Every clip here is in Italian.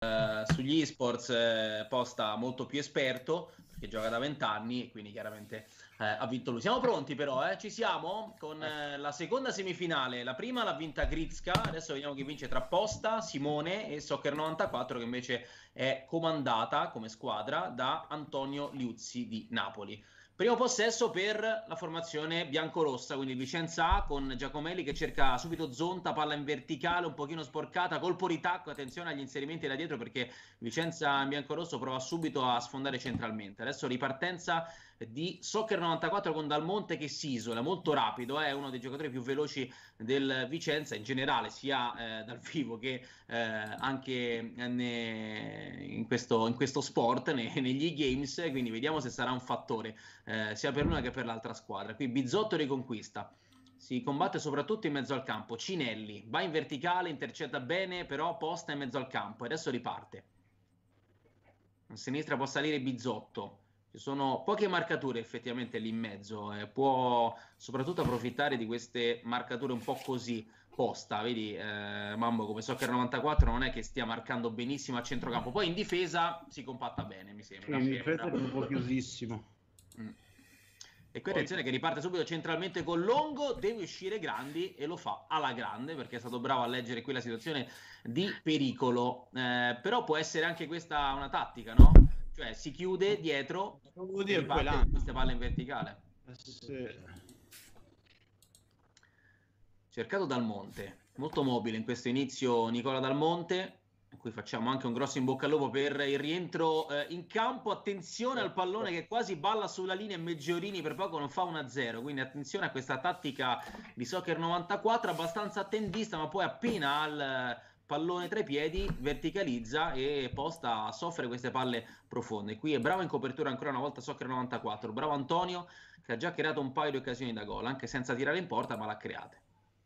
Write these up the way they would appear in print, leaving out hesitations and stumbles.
sugli esports Posta molto più esperto, perché gioca da 20 anni, quindi chiaramente ha vinto lui. Siamo pronti però, ci siamo con la seconda semifinale. La prima l'ha vinta Grizka, adesso vediamo chi vince tra Posta, Simone e Soccer 94, che invece è comandata come squadra da Antonio Liuzzi di Napoli. Primo possesso per la formazione biancorossa, quindi Vicenza A con Giacomelli che cerca subito Zonta, palla in verticale, un pochino sporcata, colpo di tacco, attenzione agli inserimenti da dietro perché Vicenza in biancorosso prova subito a sfondare centralmente. Adesso ripartenza di Soccer 94 con Dalmonte che si isola, molto rapido, è uno dei giocatori più veloci del Vicenza in generale, sia dal vivo che anche in questo sport, negli games, quindi vediamo se sarà un fattore sia per l'una che per l'altra squadra. Qui Bizzotto riconquista, si combatte soprattutto in mezzo al campo. Cinelli va in verticale, intercetta bene, però Posta in mezzo al campo e adesso riparte. A sinistra può salire Bizzotto, ci sono poche marcature effettivamente lì in mezzo, può soprattutto approfittare di queste marcature un po' così. Posta, vedi Mambo, come Soccer 94 non è che stia marcando benissimo a centrocampo, poi in difesa si compatta bene, mi sembra. In difesa è un po' chiusissimo. E qui attenzione che riparte subito centralmente con Longo, deve uscire Grandi e lo fa alla grande perché è stato bravo a leggere qui la situazione di pericolo, però può essere anche questa una tattica, no? Cioè si chiude dietro e riparte queste palle in verticale. Cercato Dalmonte, molto mobile in questo inizio Nicola Dalmonte, a cui facciamo anche un grosso in bocca al lupo per il rientro in campo. Attenzione al pallone che quasi balla sulla linea e Meggiorini per poco non fa 1-0, quindi attenzione a questa tattica di Soccer 94, abbastanza attendista, ma poi appena al pallone tra i piedi verticalizza e Posta soffre queste palle profonde. Qui è bravo in copertura ancora una volta Soccer 94, bravo Antonio che ha già creato un paio di occasioni da gol, anche senza tirare in porta, ma l'ha create.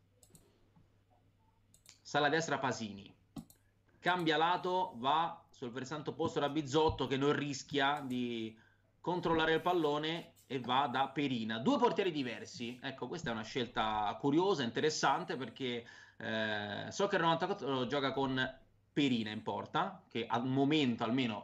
Sale a destra Pasini, cambia lato, va sul versante opposto da Bizzotto che non rischia di controllare il pallone e va da Perina. Due portieri diversi, ecco questa è una scelta curiosa, interessante perché Soccer 94 gioca con Perina in porta, che al momento almeno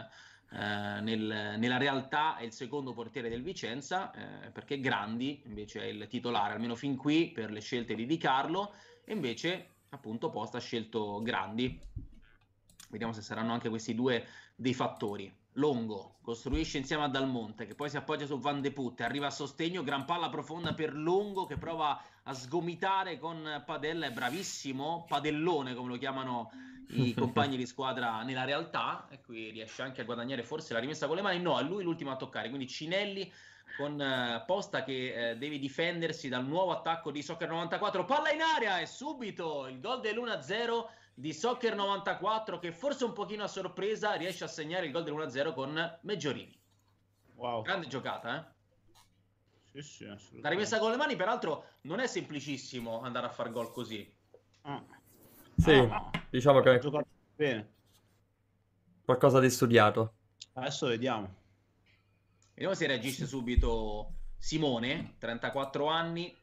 nella realtà è il secondo portiere del Vicenza, perché Grandi invece è il titolare, almeno fin qui per le scelte di Di Carlo, e invece appunto Posta ha scelto Grandi. Vediamo se saranno anche questi due dei fattori. Longo costruisce insieme a Dalmonte che poi si appoggia su Van de Putte, arriva a sostegno, gran palla profonda per Longo che prova a sgomitare con Padella, è bravissimo, Padellone come lo chiamano i compagni di squadra nella realtà, e qui riesce anche a guadagnare forse la rimessa con le mani, no, è lui l'ultimo a toccare, quindi Cinelli con Posta che deve difendersi dal nuovo attacco di Soccer 94, palla in area e subito il gol dell'1-0 di Soccer 94 che forse un pochino a sorpresa riesce a segnare il gol dell'1-0 con Meggiorini. Wow. Grande giocata, Sì, assolutamente. La rimessa con le mani peraltro non è semplicissimo andare a far gol così. Sì, diciamo che ha giocato bene. Qualcosa di studiato. Adesso vediamo. Vediamo se reagisce subito Simone, 34 anni,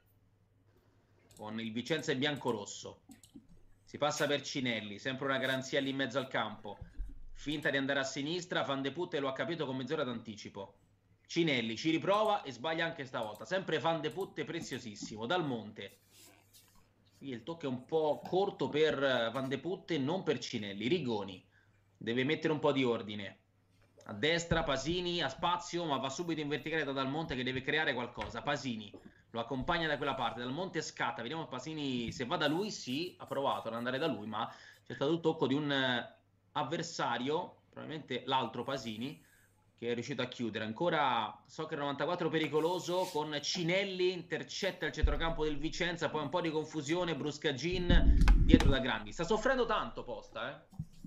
con il Vicenza in bianco-rosso. Si passa per Cinelli, sempre una garanzia lì in mezzo al campo. Finta di andare a sinistra, Van de Putte lo ha capito con mezz'ora d'anticipo. Cinelli ci riprova e sbaglia anche stavolta. Sempre Van de Putte preziosissimo. Dalmonte. Sì, il tocco è un po' corto per Van de Putte, non per Cinelli. Rigoni deve mettere un po' di ordine. A destra Pasini ha spazio, ma va subito in verticale da Dalmonte che deve creare qualcosa. Pasini lo accompagna da quella parte, Dalmonte scatta, vediamo Pasini se va da lui. Sì, ha provato ad andare da lui, ma c'è stato il tocco di un avversario, probabilmente l'altro Pasini, che è riuscito a chiudere. Ancora Soccer 94 pericoloso con Cinelli, intercetta il centrocampo del Vicenza, poi un po' di confusione, Bruscagin dietro da Grandi. Sta soffrendo tanto Posta,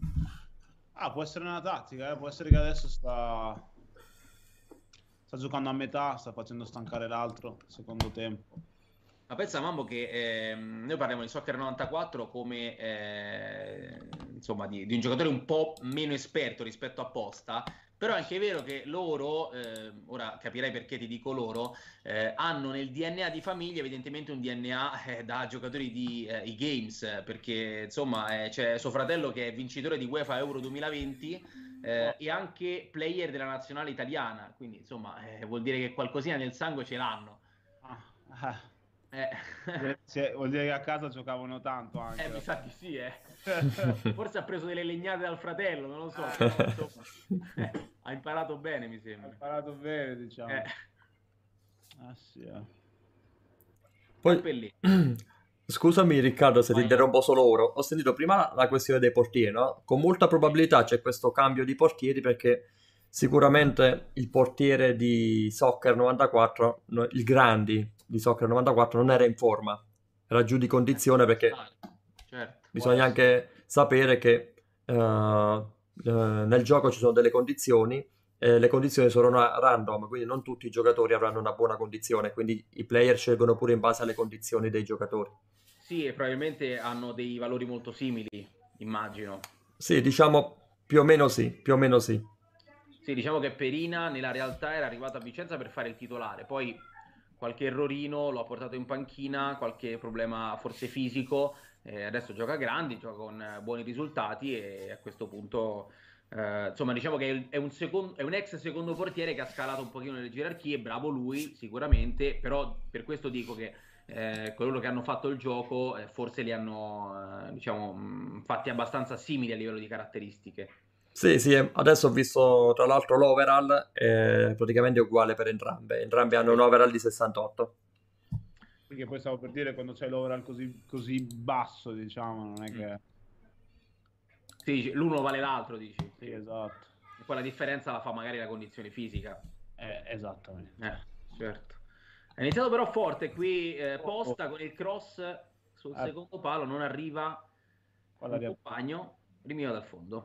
può essere una tattica, può essere che adesso sta giocando a metà, sta facendo stancare l'altro secondo tempo. Ma pensa Mambo che noi parliamo di Soccer 94 come insomma di un giocatore un po' meno esperto rispetto a Posta, Però è anche vero che loro, ora capirai perché ti dico loro, hanno nel DNA di famiglia evidentemente un DNA da giocatori di e-games, perché insomma c'è suo fratello che è vincitore di UEFA Euro 2020 e anche player della nazionale italiana, quindi insomma vuol dire che qualcosina nel sangue ce l'hanno. Eh, Vuol dire che a casa giocavano tanto anche. mi sa di sì, Forse ha preso delle legnate dal fratello, non lo so, però, insomma, ha imparato bene, mi Ha sembra. imparato bene, diciamo. Poi, Cappelletti. scusami Riccardo se ti Vai. interrompo solo ora, ho sentito prima la questione dei portieri, no? Con molta probabilità c'è questo cambio di portieri perché sicuramente il portiere di Soccer 94, il Grandi di Soccer 94 non era in forma, era giù di condizione perché Certo. bisogna anche sapere che nel gioco ci sono delle condizioni e le condizioni sono random, quindi non tutti i giocatori avranno una buona condizione, quindi i player scelgono pure in base alle condizioni dei giocatori. Sì, e probabilmente hanno dei valori molto simili, immagino. Sì, diciamo più o meno sì, più o meno sì. Sì, diciamo che Perina nella realtà era arrivato a Vicenza per fare il titolare, poi qualche errorino lo ha portato in panchina, qualche problema forse fisico, adesso gioca a Grandi, gioca con buoni risultati e a questo punto, insomma, diciamo che è un ex secondo portiere che ha scalato un pochino nelle gerarchie, bravo lui sicuramente, però per questo dico che coloro che hanno fatto il gioco forse li hanno, diciamo, fatti abbastanza simili a livello di caratteristiche. Sì, sì, adesso ho visto tra l'altro l'overall, praticamente è uguale per entrambi hanno un overall di 68. Perché poi stavo per dire, quando c'è l'overall così basso, diciamo, non è che... Sì, l'uno vale l'altro, dici. Sì, esatto. E poi la differenza la fa magari la condizione fisica. Esattamente. Certo. È iniziato però forte qui, Posta con il cross sul secondo palo, non arriva il compagno, rimio dal fondo.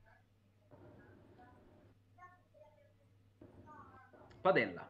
Padella.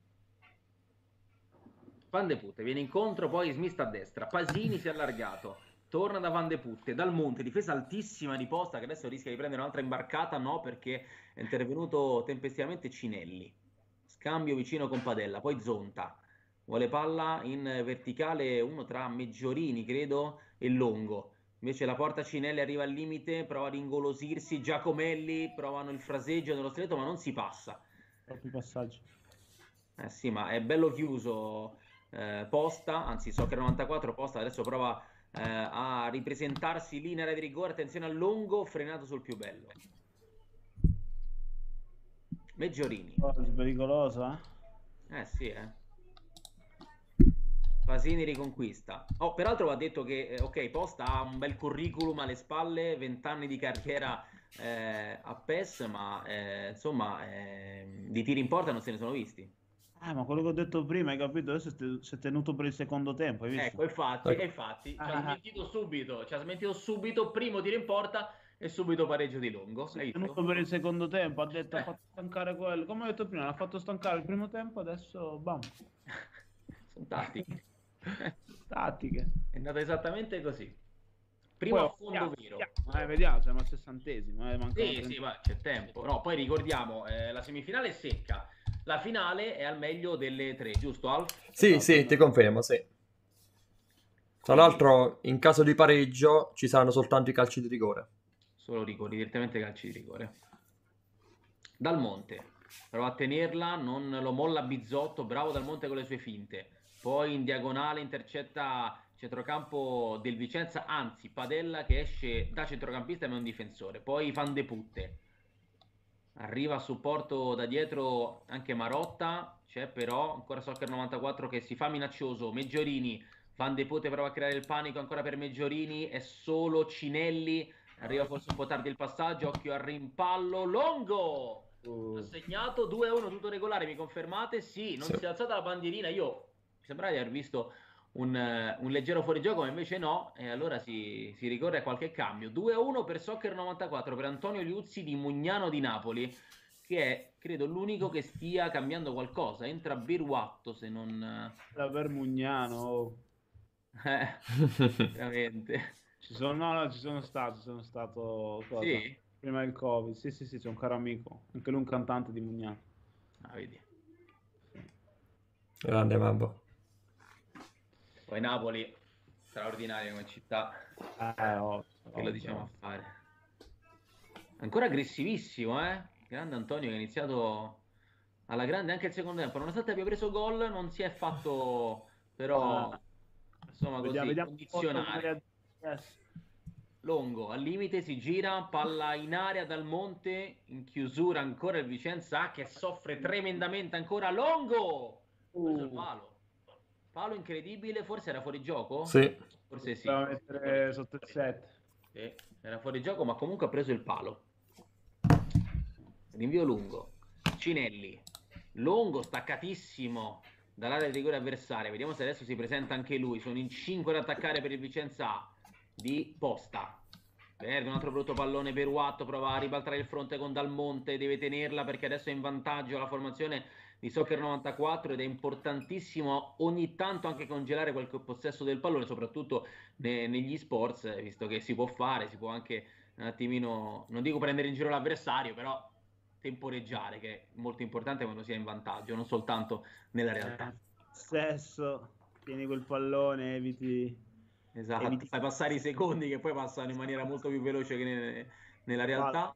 Van de Putte viene incontro, poi Smith a destra, Pasini si è allargato, torna da Van de Putte, dal Monte, difesa altissima di Posta che adesso rischia di prendere un'altra imbarcata, no, perché è intervenuto tempestivamente Cinelli. Scambio vicino con Padella, poi Zonta, vuole palla in verticale, uno tra Meggiorini credo e Longo. Invece la porta Cinelli arriva al limite, prova ad ingolosirsi, Giacomelli, provano il fraseggio nello stretto ma non si passa. Troppi passaggi. Sì, ma è bello chiuso Posta, anzi Soccer 94 Posta adesso prova a ripresentarsi lì in area di rigore, attenzione al Longo, frenato sul più bello. Meggiorini. Pericolosa? Sì, Pasini riconquista. Oh, peraltro va detto che, ok, Posta ha un bel curriculum alle spalle, 20 anni di carriera a PES, ma insomma, di tiri in porta non se ne sono visti. Ma quello che ho detto prima, hai capito? Adesso si è tenuto per il secondo tempo, hai visto? Ecco, infatti, ci ha smentito subito, primo tiro in porta e subito pareggio di Longo. Si è tenuto per il secondo tempo, ha detto ha fatto stancare quello. Come ho detto prima, l'ha fatto stancare il primo tempo, adesso bam. Sono tattiche. Tattiche. È andata esattamente così. Primo Poi, affondo vero. Vediamo, siamo al 60esimo. Sì, ma c'è tempo. No, poi ricordiamo, la semifinale è secca. La finale è al meglio delle tre, giusto Alf? Sì, sì, ti confermo, sì. Tra l'altro, in caso di pareggio ci saranno soltanto i calci di rigore. Solo rigori, direttamente calci di rigore. Dal Monte, prova a tenerla, non lo molla Bizzotto, bravo Dal Monte con le sue finte. Poi in diagonale intercetta centrocampo del Vicenza, anzi Padella che esce da centrocampista e non difensore. Poi Van de Putte. Arriva a supporto da dietro anche Marotta, c'è però ancora Soccer 94 che si fa minaccioso, Meggiorini, Van de Putte prova a creare il panico ancora per Meggiorini, è solo Cinelli, arriva forse un po' tardi il passaggio, occhio al rimpallo, Longo! Ha segnato 2-1 tutto regolare, mi confermate? Sì, non si è alzata la bandierina, io mi sembrava di aver visto un leggero fuorigioco, ma invece no, e allora si ricorre a qualche cambio. 2-1 per Soccer 94 per Antonio Liuzzi di Mugnano di Napoli, che è, credo, l'unico che stia cambiando qualcosa. Entra Birwatto, se non... Per Mugnano. Veramente. Ci sono stato. Sì? prima del Covid. Sì, c'è un caro amico, anche lui un cantante di Mugnano. Ah, vedi. Grande Mambo. Poi Napoli, straordinaria come città, che lo diciamo a fare. Ancora aggressivissimo, grande Antonio che ha iniziato alla grande anche il secondo tempo, nonostante abbia preso gol non si è fatto però insomma così Vediamo condizionare. Longo al limite, si gira, palla in aria dal Monte, in chiusura ancora il Vicenza che soffre tremendamente ancora. Longo preso il palo incredibile, forse era fuori gioco? Sì. Forse sì, poteva mettere sotto il 7. sì, era fuori gioco ma comunque ha preso il palo. Rinvio lungo, Cinelli, Longo staccatissimo dall'area di rigore avversaria, vediamo se adesso si presenta anche lui. Sono in 5 ad attaccare per il Vicenza di Posta. Perde un altro brutto pallone per Watto, prova a ribaltare il fronte con Dalmonte, deve tenerla perché adesso è in vantaggio la formazione di Soccer 94 ed è importantissimo ogni tanto anche congelare qualche possesso del pallone, soprattutto negli sports, visto che si può fare, si può anche un attimino, non dico prendere in giro l'avversario, però temporeggiare, che è molto importante quando si è in vantaggio, non soltanto nella realtà. Stesso, tieni quel pallone, eviti. Esatto, fai passare i secondi che poi passano in maniera molto più veloce che nella realtà.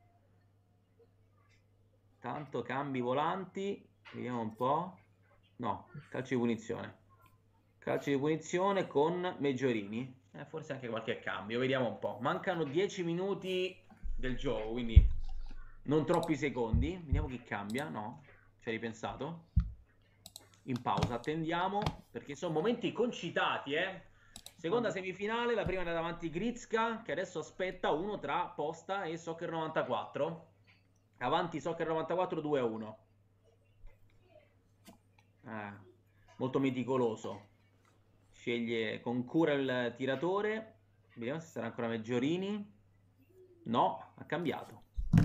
Tanto cambi volanti, vediamo un po'. No, calcio di punizione. Calcio di punizione con Meggiorini. Forse anche qualche cambio, vediamo un po'. Mancano 10 minuti del gioco, quindi non troppi secondi. Vediamo chi cambia, no? Ci hai ripensato? In pausa, attendiamo, perché sono momenti concitati, Seconda semifinale, la prima è andata avanti Grizka, che adesso aspetta uno tra Posta e Soccer 94. Avanti Soccer 94 2-1. Molto meticoloso. Sceglie con cura il tiratore. Vediamo se sarà ancora Meggiorini. No, ha cambiato.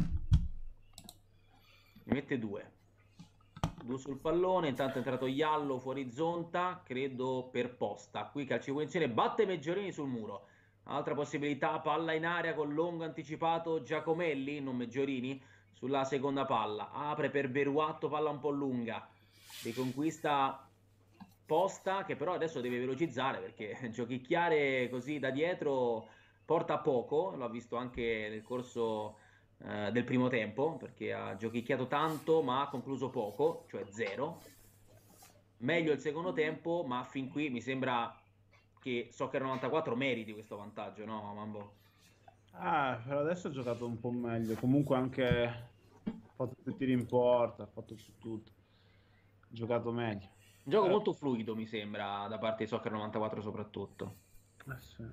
Ne mette 2 sul pallone. Intanto è entrato Iallo fuori zonta, credo per Posta. Qui calcio di punizione, batte Meggiorini sul muro. Altra possibilità, palla in aria con Longo anticipato Giacomelli, non Meggiorini, sulla seconda palla. Apre per Beruatto, palla un po' lunga. Riconquista Posta, che però adesso deve velocizzare perché giochicchiare così da dietro porta poco. L'ho visto anche nel corso del primo tempo, perché ha giochicchiato tanto ma ha concluso poco, cioè 0. Meglio il secondo tempo, ma fin qui mi sembra che Soccer 94 meriti questo vantaggio, no Mambo? Per adesso ha giocato un po' meglio, comunque anche ha fatto più tiri in porta, ha fatto più tutto, ha giocato meglio. Un gioco molto fluido mi sembra da parte di Soccer 94 soprattutto. Sì.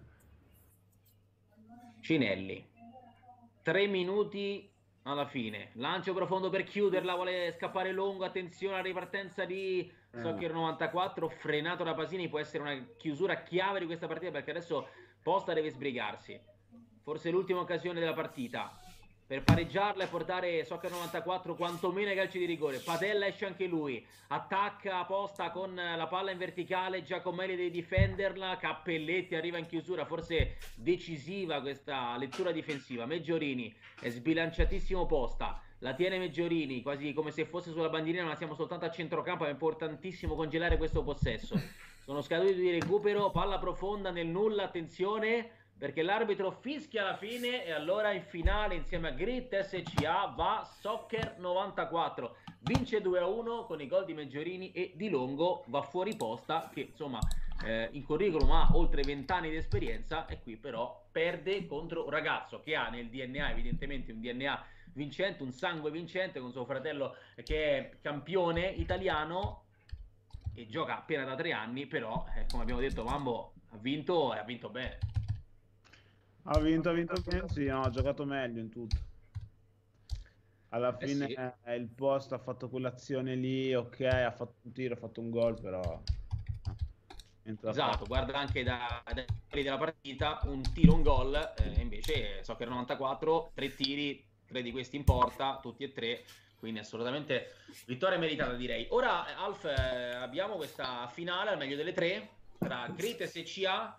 Cinelli, 3 minuti alla fine, lancio profondo per chiuderla, vuole scappare Longo, attenzione alla ripartenza di Soccer 94, frenato da Pasini, può essere una chiusura chiave di questa partita perché adesso Posta deve sbrigarsi, forse l'ultima occasione della partita per pareggiarla e portare Soccer 94 quantomeno ai calci di rigore. Padella esce anche lui, attacca Posta con la palla in verticale, Giacomelli deve difenderla, Cappelletti arriva in chiusura, forse decisiva questa lettura difensiva. Meggiorini è sbilanciatissimo Posta, la tiene Meggiorini quasi come se fosse sulla bandierina, ma siamo soltanto a centrocampo, è importantissimo congelare questo possesso. Sono scaduti di recupero, palla profonda nel nulla, attenzione perché l'arbitro fischia alla fine e allora in finale insieme a Grit SCA va Soccer 94, vince 2-1 con i gol di Meggiorini e di Longo, va fuori Posta che insomma in curriculum ha oltre 20 anni di esperienza e qui però perde contro un ragazzo che ha nel DNA evidentemente un DNA vincente, un sangue vincente con suo fratello che è campione italiano e gioca appena da 3 anni, però come abbiamo detto Mambo ha vinto e ha vinto bene. Ha vinto bene, sì, no, ha giocato meglio in tutto. Alla fine sì. Il Post ha fatto quell'azione lì, ok, ha fatto un tiro, ha fatto un gol, però... Esatto, guarda anche da quelli della partita, un tiro, un gol, invece Soccer 94, 3 tiri, 3 di questi in porta, tutti e 3, quindi assolutamente vittoria meritata direi. Ora Alf, abbiamo questa finale al meglio delle 3 tra Grit SCA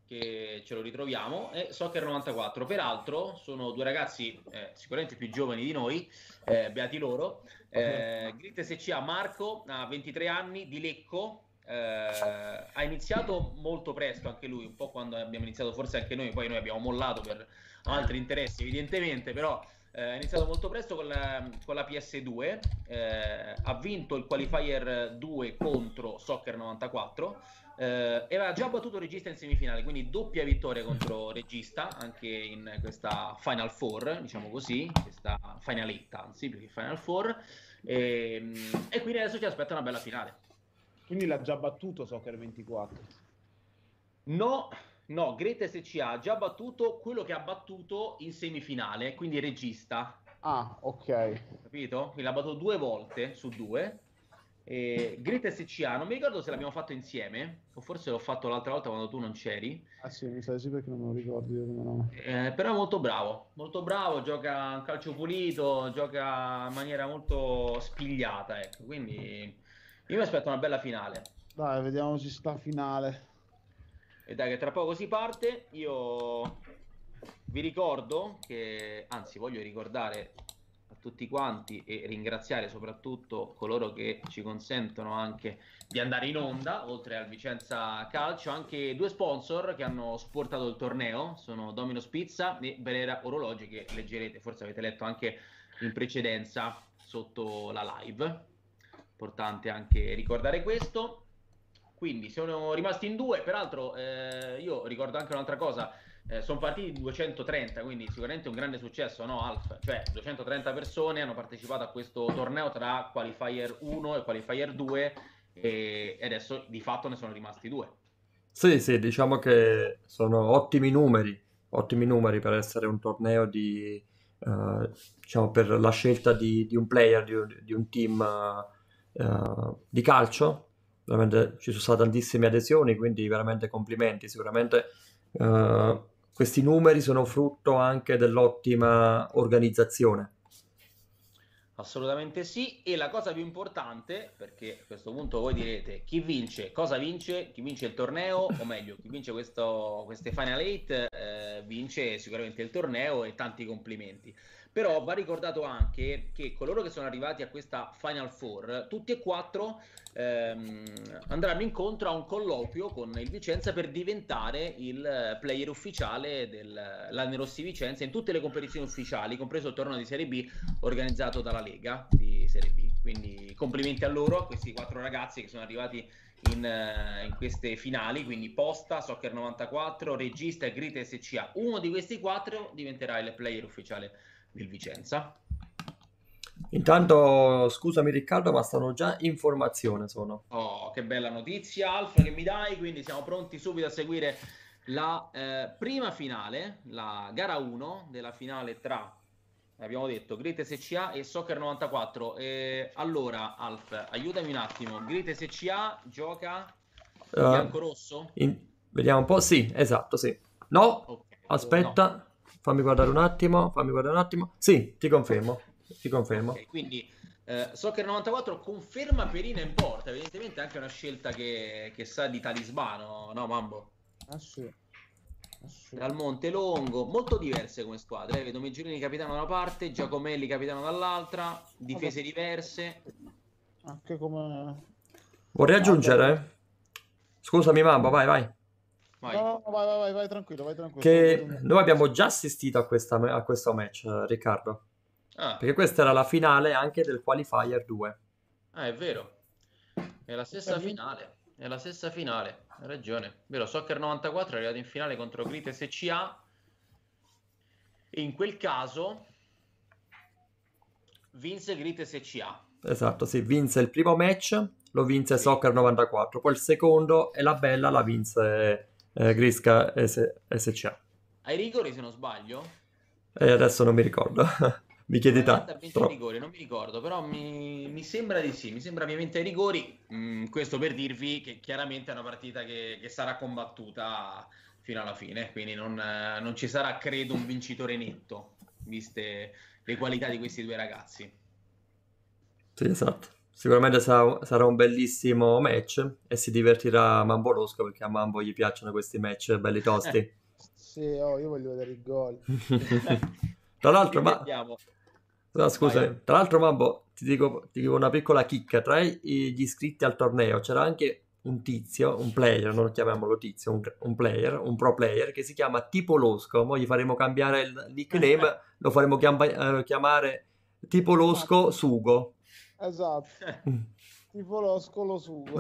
che ce lo ritroviamo, e Soccer 94. Peraltro sono due ragazzi sicuramente più giovani di noi, beati loro. Grit SCA, Marco ha 23 anni, di Lecco. Ha iniziato molto presto anche lui, un po' quando abbiamo iniziato forse anche noi, poi noi abbiamo mollato per altri interessi evidentemente, però ha iniziato molto presto con la PS2, ha vinto il Qualifier 2 contro Soccer 94, e aveva già battuto Regista in semifinale, quindi doppia vittoria contro Regista anche in questa Final Four, diciamo così, questa finaletta, anzi più che Final Four, e quindi adesso ci aspetta una bella finale. Quindi l'ha già battuto Soccer 24? No, Great SCA ha già battuto quello che ha battuto in semifinale, quindi Regista. Ah, ok. Capito? Quindi l'ha battuto 2 volte su 2. Great SCA, non mi ricordo se l'abbiamo fatto insieme, o forse l'ho fatto l'altra volta quando tu non c'eri. Ah sì, mi sa di sì perché non me lo ricordo io come nome. Però è molto bravo, gioca un calcio pulito, gioca in maniera molto spigliata, ecco. Quindi io mi aspetto una bella finale. Dai, vediamoci sta finale. E dai che tra poco si parte. Io vi ricordo che, anzi voglio ricordare a tutti quanti e ringraziare soprattutto coloro che ci consentono anche di andare in onda, oltre al Vicenza Calcio, anche 2 sponsor che hanno supportato il torneo, sono Domino's Pizza e Venera Orologi, che leggerete, forse avete letto anche in precedenza sotto la live. Importante anche ricordare questo. Quindi sono rimasti in 2, peraltro io ricordo anche un'altra cosa, sono partiti 230, quindi sicuramente un grande successo, no Alf? Cioè 230 persone hanno partecipato a questo torneo tra Qualifier 1 e Qualifier 2 e adesso di fatto ne sono rimasti 2. Sì, diciamo che sono ottimi numeri per essere un torneo diciamo, per la scelta di un player, di un team di calcio. Veramente ci sono state tantissime adesioni, quindi veramente complimenti. Sicuramente questi numeri sono frutto anche dell'ottima organizzazione. Assolutamente sì, e la cosa più importante, perché a questo punto voi direte chi vince, cosa vince, chi vince il torneo, o meglio, chi vince queste Final 8 vince sicuramente il torneo e tanti complimenti. Però va ricordato anche che coloro che sono arrivati a questa Final Four, tutti e 4 andranno incontro a un colloquio con il Vicenza per diventare il player ufficiale dell'Anne Rossi Vicenza in tutte le competizioni ufficiali, compreso il torneo di Serie B organizzato dalla Lega di Serie B. Quindi complimenti a loro, a questi 4 ragazzi che sono arrivati in queste finali, quindi Posta, Soccer 94, Regista e Grit SCA. Uno di questi 4 diventerà il player ufficiale del Vicenza. Intanto, scusami Riccardo, ma stanno già in formazione, sono. Oh, che bella notizia, Alfa, che mi dai, quindi siamo pronti subito a seguire la prima finale, la gara 1 della finale tra, abbiamo detto, Grit SCA e Soccer 94. Allora, Alf, aiutami un attimo, Grit SCA gioca bianco-rosso? Vediamo un po', sì, esatto, sì. No, Okay. aspetta, No. fammi guardare un attimo. Sì, ti confermo. Okay, quindi Soccer 94 conferma Perina in porta, evidentemente anche una scelta che sa di talismano, no Mambo? Ah sì. Dal Montelongo, molto diverse come squadre, vedo Megiolini capitano da una parte, Giacomelli capitano dall'altra, difese diverse. Anche come... Vorrei aggiungere, scusami Mamma, vai. Vai. No, vai tranquillo. Che noi abbiamo già assistito a questo match, Riccardo. Perché questa era la finale anche del Qualifier 2. Ah, è vero. È la stessa finale. Hai ragione. Vero, Soccer 94 è arrivato in finale contro Grit SCA. E in quel caso vinse Grit SCA. Esatto, sì, vinse il primo match, lo vinse Sì. Soccer 94, poi il secondo e la bella la vinse Grisca SCA. Ai rigori, se non sbaglio. E adesso non mi ricordo. Mi chiedi Probabilmente ha vinto ai troppo. rigori, non mi ricordo, però mi sembra di sì, mi sembra ovviamente ai rigori. Questo per dirvi che chiaramente è una partita che sarà combattuta fino alla fine, quindi non ci sarà, credo, un vincitore netto, viste le qualità di questi 2 ragazzi. Sì, esatto. Sicuramente sarà un bellissimo match e si divertirà Mambo Losco perché a Mambo gli piacciono questi match belli tosti. Sì, oh, io voglio vedere il gol. Tra Ci l'altro, divertiamo. no, Vai. scusami, tra l'altro, Mambo, ti dico una piccola chicca. Tra gli iscritti al torneo c'era anche un tizio, un player, non lo chiamiamolo tizio, un player, un pro player che si chiama Tipo Losco. Mo' gli faremo cambiare il nickname, lo faremo chiamare Tipo Losco Sugo. Esatto, tipo lo scolo sugo.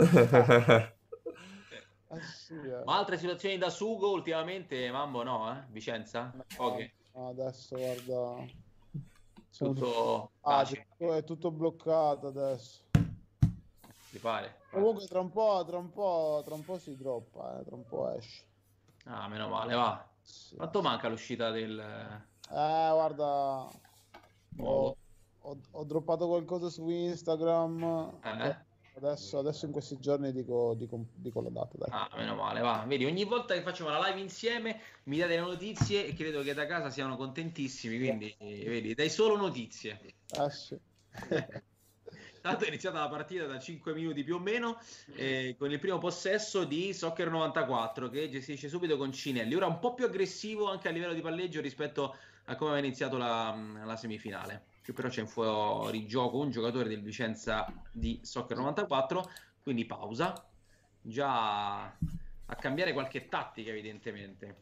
Sì, Ma altre situazioni da sugo ultimamente, Mambo, no? Vicenza? Poche. No, adesso guarda, sono Tutto Ah, taci, è tutto bloccato adesso. ti pare? Comunque tra un po' si droppa, tra un po' esce. Ah, meno male, va. Sì. Quanto manca l'uscita del Guarda, nuovo? ho droppato qualcosa su Instagram. Adesso in questi giorni dico la data, dai. Ah, meno male, va. Vedi, ogni volta che facciamo la live insieme mi date le notizie e credo che da casa siano contentissimi, quindi vedi, dai solo notizie. Sì. Tanto è iniziata la partita da 5 minuti più o meno con il primo possesso di Soccer 94 che gestisce subito con Cinelli. Ora un po' più aggressivo anche a livello di palleggio rispetto a come aveva iniziato la semifinale. Che però c'è in fuori gioco un giocatore del Vicenza di Soccer 94, quindi pausa. Già a cambiare qualche tattica evidentemente.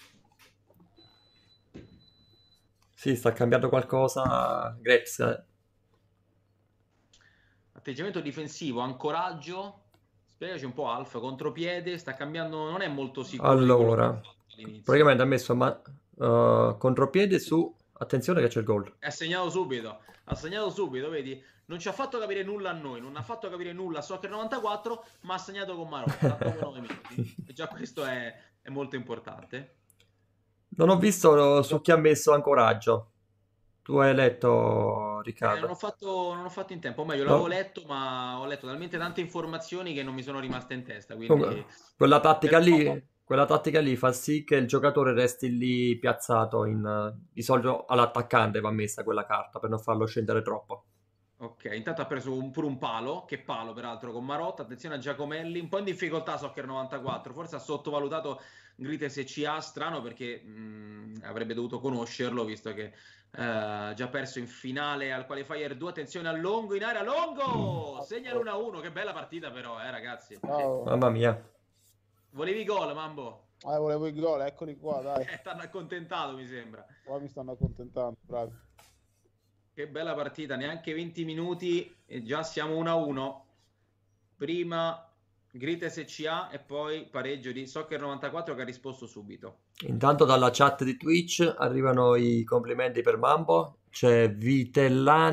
Sì, sta cambiando qualcosa Grex. Atteggiamento difensivo, ancoraggio. Spiegaci un po', Alf, contropiede, sta cambiando, non è molto sicuro di quello che ha Allora, fatto all'inizio. praticamente ha messo contropiede su... Attenzione che c'è il gol. Ha segnato subito, vedi? Non ci ha fatto capire nulla a noi, non ha fatto capire nulla a Soccer 94, ma ha segnato con Marotta dopo 9 minuti. E già questo è molto importante. Non ho visto su chi ha messo ancoraggio. Tu hai letto, Riccardo? Non ho fatto in tempo, o meglio, No. l'avevo letto, ma ho letto talmente tante informazioni che non mi sono rimaste in testa. Quindi Comunque, quella tattica però- lì fa sì che il giocatore resti lì piazzato di solito all'attaccante va messa quella carta per non farlo scendere troppo. Ok, intanto ha preso pure un palo, che palo peraltro con Marotta, attenzione a Giacomelli, un po' in difficoltà Soccer 94, forse ha sottovalutato Grites SCA, strano perché avrebbe dovuto conoscerlo visto che già perso in finale al qualifier 2, attenzione a Longo in area, Longo! Segna l'1-1, che bella partita però ragazzi. Ciao. Mamma mia. Volevi gol, Mambo? Volevo il gol, eccoli qua, dai. T'hanno accontentato mi sembra. Qua mi stanno accontentando, bravi. Che bella partita, neanche 20 minuti e già siamo 1-1. Prima Grites SCA e poi pareggio di Soccer 94 che ha risposto subito. Intanto dalla chat di Twitch arrivano i complimenti per Mambo. C'è Vitella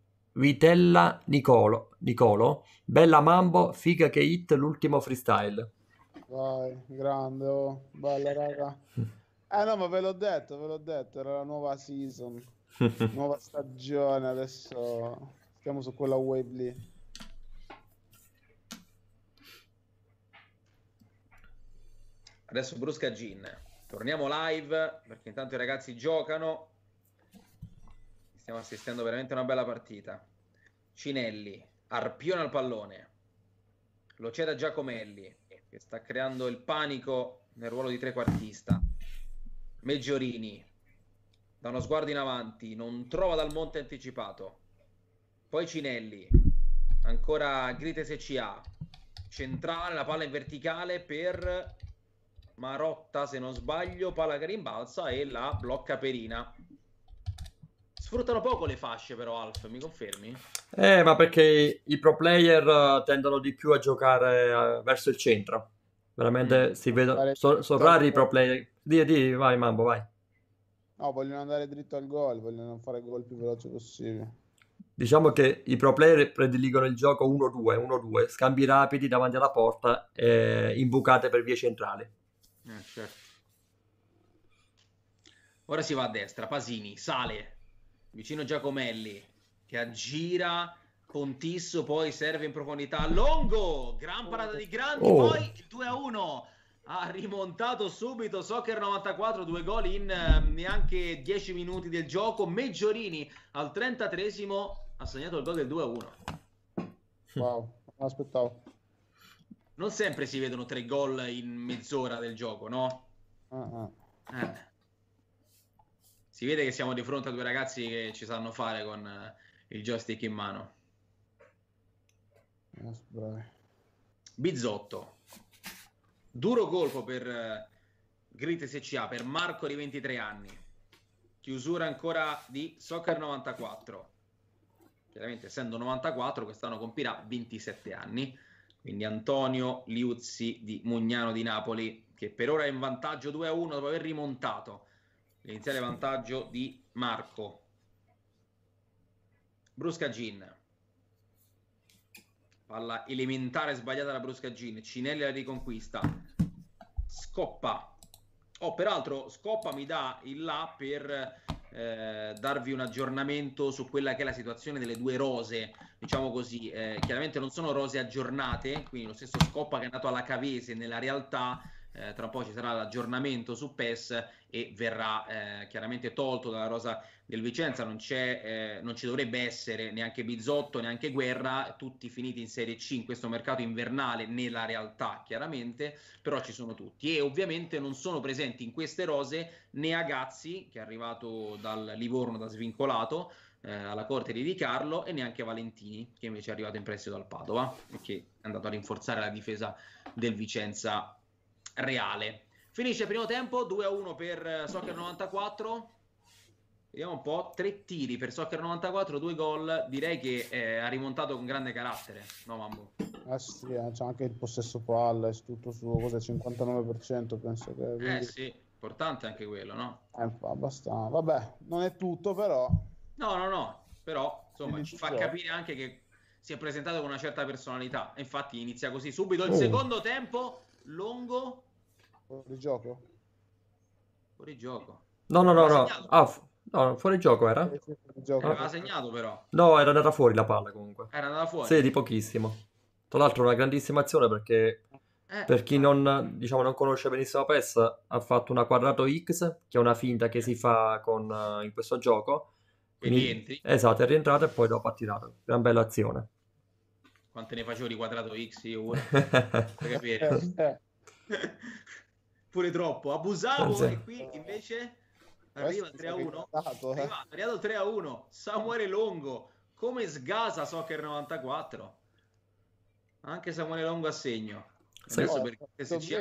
Nicolo. Bella Mambo, figa che hit l'ultimo freestyle. Vai, grande, oh. Bella raga. No, ma ve l'ho detto, era la nuova season, nuova stagione, adesso stiamo su quella wave lì. Adesso Brusca Gin. Torniamo live perché intanto i ragazzi giocano. Stiamo assistendo veramente a una bella partita. Cinelli, arpiona il pallone. Lo cede a Giacomelli che sta creando il panico nel ruolo di trequartista. Meggiorini da uno sguardo in avanti, non trova dal monte anticipato. Poi Cinelli, ancora Grites SCA, centrale, la palla in verticale per Marotta se non sbaglio, palla che rimbalza e la blocca Perina. Sfruttano poco le fasce però, Alf, mi confermi? Ma perché i pro player tendono di più a giocare verso il centro. Veramente si vedono. Sono rari i pro player. Vai, Mambo, vai. No, vogliono andare dritto al gol, vogliono fare il gol più veloce possibile. Diciamo che i pro player prediligono il gioco 1-2, scambi rapidi davanti alla porta e imbucate per vie centrali. Certo. Ora si va a destra, Pasini, sale, vicino Giacomelli, che aggira, Pontisso, poi serve in profondità, Longo, gran parata di Grandi, poi il 2-1. Ha rimontato subito Soccer 94, 2 gol in neanche 10 minuti del gioco. Meggiorini al 33esimo ha segnato il gol del 2-1. Wow, non aspettavo. Non sempre si vedono 3 gol in mezz'ora del gioco, no? Ah, Eh. Si vede che siamo di fronte a due ragazzi che ci sanno fare con il joystick in mano. bravi. Bizzotto. Duro colpo per Grit SCA, per Marco di 23 anni. Chiusura ancora di Soccer 94. Chiaramente essendo 94 quest'anno compirà 27 anni. Quindi Antonio Liuzzi di Mugnano di Napoli, che per ora è in vantaggio 2-1 dopo aver rimontato l'iniziale vantaggio di Marco. Bruscagin. Palla elementare sbagliata da Bruscagin. Cinelli la riconquista. Scoppa. Peraltro Scoppa mi dà il là per darvi un aggiornamento su quella che è la situazione delle due rose, diciamo così. Chiaramente non sono rose aggiornate, quindi lo stesso Scoppa che è andato alla Cavese nella realtà, tra un po' ci sarà l'aggiornamento su PES e verrà chiaramente tolto dalla rosa del Vicenza. Non ci dovrebbe essere neanche Bizzotto, neanche Guerra, tutti finiti in Serie C in questo mercato invernale nella realtà, chiaramente, però ci sono tutti. E ovviamente non sono presenti in queste rose né Agazzi, che è arrivato dal Livorno da svincolato alla corte di Di Carlo, e neanche Valentini, che invece è arrivato in prestito dal Padova e che è andato a rinforzare la difesa del Vicenza reale. Finisce il primo tempo 2-1 per Soccer 94. Vediamo un po', 3 tiri per Soccer 94, 2 gol. Direi che ha rimontato con grande carattere, no Mambo? Sì, c'è anche il possesso palla, è tutto su 59%, penso che... Quindi... sì, importante anche quello, no? Abbastanza. Vabbè, non è tutto, però... No, però, insomma, ci fa capire anche che si è presentato con una certa personalità. E infatti inizia così subito il secondo tempo, Longo... Fuori gioco? Fuori gioco. No. No, fuori gioco era? Aveva segnato però. No, era andata fuori la palla comunque. Era andata fuori? Sì, di pochissimo. Tra l'altro una grandissima azione perché per chi non conosce benissimo PES, ha fatto una quadrato X, che è una finta che si fa in questo gioco. Quindi rientri? Esatto, è rientrato e poi dopo ha tirato. Gran bella azione. Quante ne facevo di quadrato X io ora? Per capire. Pure troppo. Abusavo e qui invece... Arriva il 3-1. È arrivato il 3-1. Samuele Longo. Come sgasa Soccer 94. Anche Samuele Longo a segno. Adesso perché se ci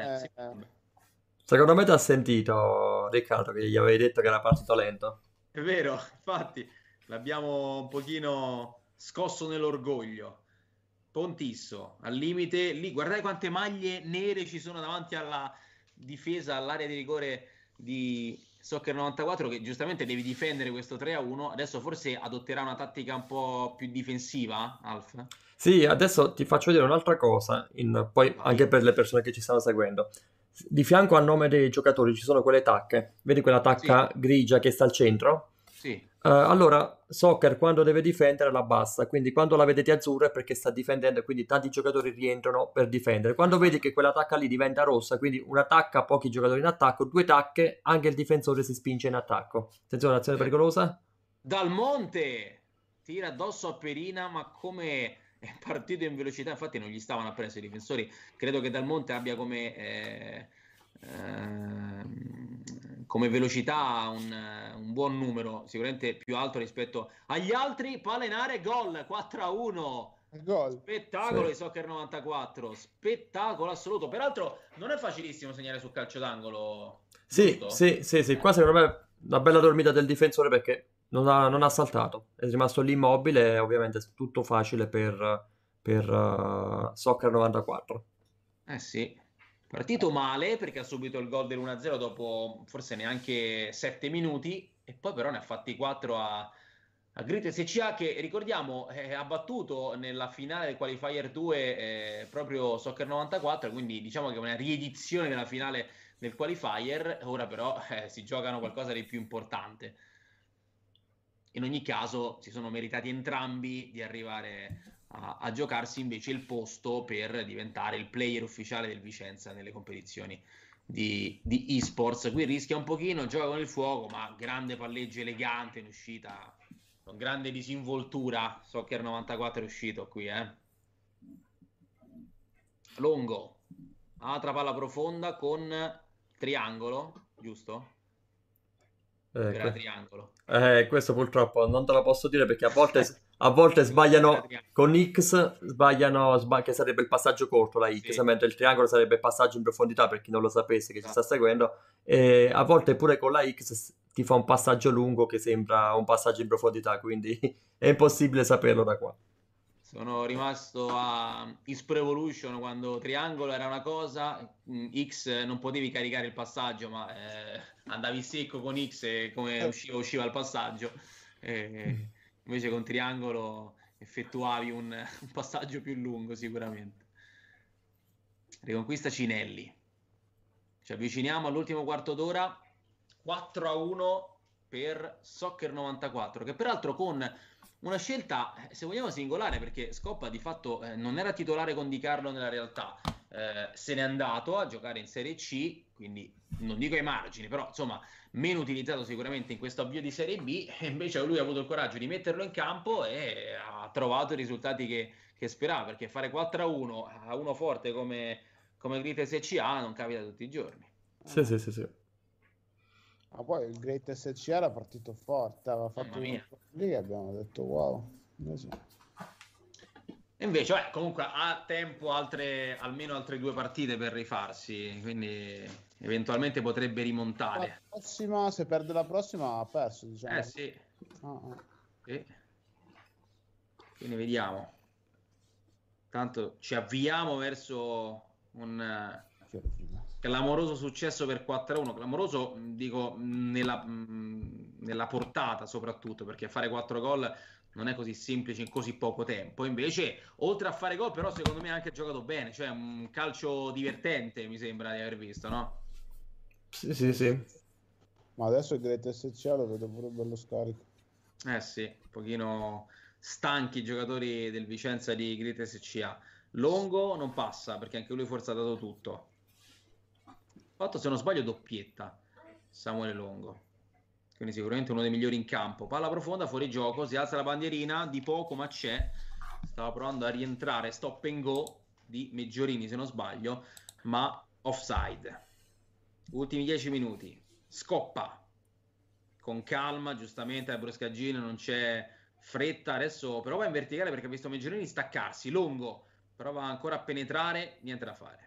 Secondo me ti ha sentito Riccardo che gli avevi detto che era partito lento. È vero, infatti l'abbiamo un pochino scosso nell'orgoglio. Pontisso al limite. Lì guardate quante maglie nere ci sono davanti alla difesa, all'area di rigore di Soccer 94, che giustamente devi difendere questo 3-1. Adesso forse adotterà una tattica un po' più difensiva, Alf? Sì, adesso ti faccio vedere un'altra cosa, poi anche per le persone che ci stanno seguendo. Di fianco al nome dei giocatori ci sono quelle tacche. Vedi quella tacca grigia che sta al centro? Sì. Allora, Soccer quando deve difendere la abbassa, quindi quando la vedete azzurra è perché sta difendendo e quindi tanti giocatori rientrano per difendere. Quando vedi che quella tacca lì diventa rossa, quindi una tacca, pochi giocatori in attacco, 2 tacche, anche il difensore si spinge in attacco. Attenzione, un'azione pericolosa. Dal Monte tira addosso a Perina, ma come è partito in velocità, infatti non gli stavano appresso i difensori. Credo che Dal Monte abbia come velocità un buon numero, sicuramente più alto rispetto agli altri. Palla in area, gol 4-1. Spettacolo di Soccer 94, spettacolo assoluto. Peraltro non è facilissimo segnare sul calcio d'angolo. Sì, qua secondo me una bella dormita del difensore perché non ha saltato, è rimasto lì immobile e ovviamente è tutto facile per Soccer 94. Sì, partito male perché ha subito il gol dell'1-0 dopo forse neanche 7 minuti e poi però ne ha fatti 4 a Grit SCA, che ricordiamo ha battuto nella finale del Qualifier 2 proprio Soccer 94, quindi diciamo che è una riedizione della finale del Qualifier. Ora però si giocano qualcosa di più importante. In ogni caso si sono meritati entrambi di arrivare a giocarsi invece il posto per diventare il player ufficiale del Vicenza nelle competizioni di eSports. Qui rischia un pochino, gioca con il fuoco, ma grande palleggio elegante in uscita, con grande disinvoltura, Soccer 94 è uscito qui, Longo, altra palla profonda con triangolo, giusto? Era triangolo. Questo purtroppo non te lo posso dire perché a volte sbagliano con X, che sarebbe il passaggio corto, la X, Sì. mentre il triangolo sarebbe il passaggio in profondità per chi non lo sapesse che ci sta seguendo, e a volte pure con la X ti fa un passaggio lungo che sembra un passaggio in profondità, quindi è impossibile saperlo da qua. Sono rimasto a Ispro Evolution quando triangolo era una cosa, X non potevi caricare il passaggio, ma andavi secco con X e come usciva il passaggio. Invece con triangolo effettuavi un passaggio più lungo sicuramente. Riconquista Cinelli. Ci avviciniamo all'ultimo quarto d'ora, 4-1 per Soccer 94, che peraltro con una scelta, se vogliamo, singolare, perché Scoppa di fatto non era titolare con Di Carlo nella realtà, se n'è andato a giocare in Serie C, quindi non dico ai margini, però insomma meno utilizzato sicuramente in questo avvio di Serie B, e invece lui ha avuto il coraggio di metterlo in campo e ha trovato i risultati che sperava, perché fare 4-1 a uno forte come Great SCA non capita tutti i giorni. Sì. Ma poi il Great SCA era partito forte, aveva fatto lì, abbiamo detto wow. E invece comunque ha tempo almeno altre 2 partite per rifarsi, quindi eventualmente potrebbe rimontare. Se perde la prossima ha perso, diciamo. Sì. Sì. Quindi vediamo. Tanto ci avviamo verso un clamoroso successo per 4-1, clamoroso dico nella portata soprattutto, perché fare 4 gol non è così semplice in così poco tempo. Invece oltre a fare gol però secondo me ha anche giocato bene, cioè un calcio divertente mi sembra di aver visto, no? Sì. Ma adesso il Great SCA lo vedo pure bello scarico. Sì, un pochino stanchi i giocatori del Vicenza di Great SCA. Longo non passa perché anche lui forse ha dato tutto. Fatto, se non sbaglio, doppietta Samuele Longo, quindi sicuramente uno dei migliori in campo. Palla profonda, fuori gioco, si alza la bandierina di poco, ma c'è. Stava provando a rientrare, stop and go di Meggiorini se non sbaglio, ma offside. Ultimi 10 minuti, Scoppa con calma, giustamente a Broscaggino non c'è fretta, adesso prova in verticale perché ha visto Meggiorini staccarsi. Longo prova ancora a penetrare, niente da fare.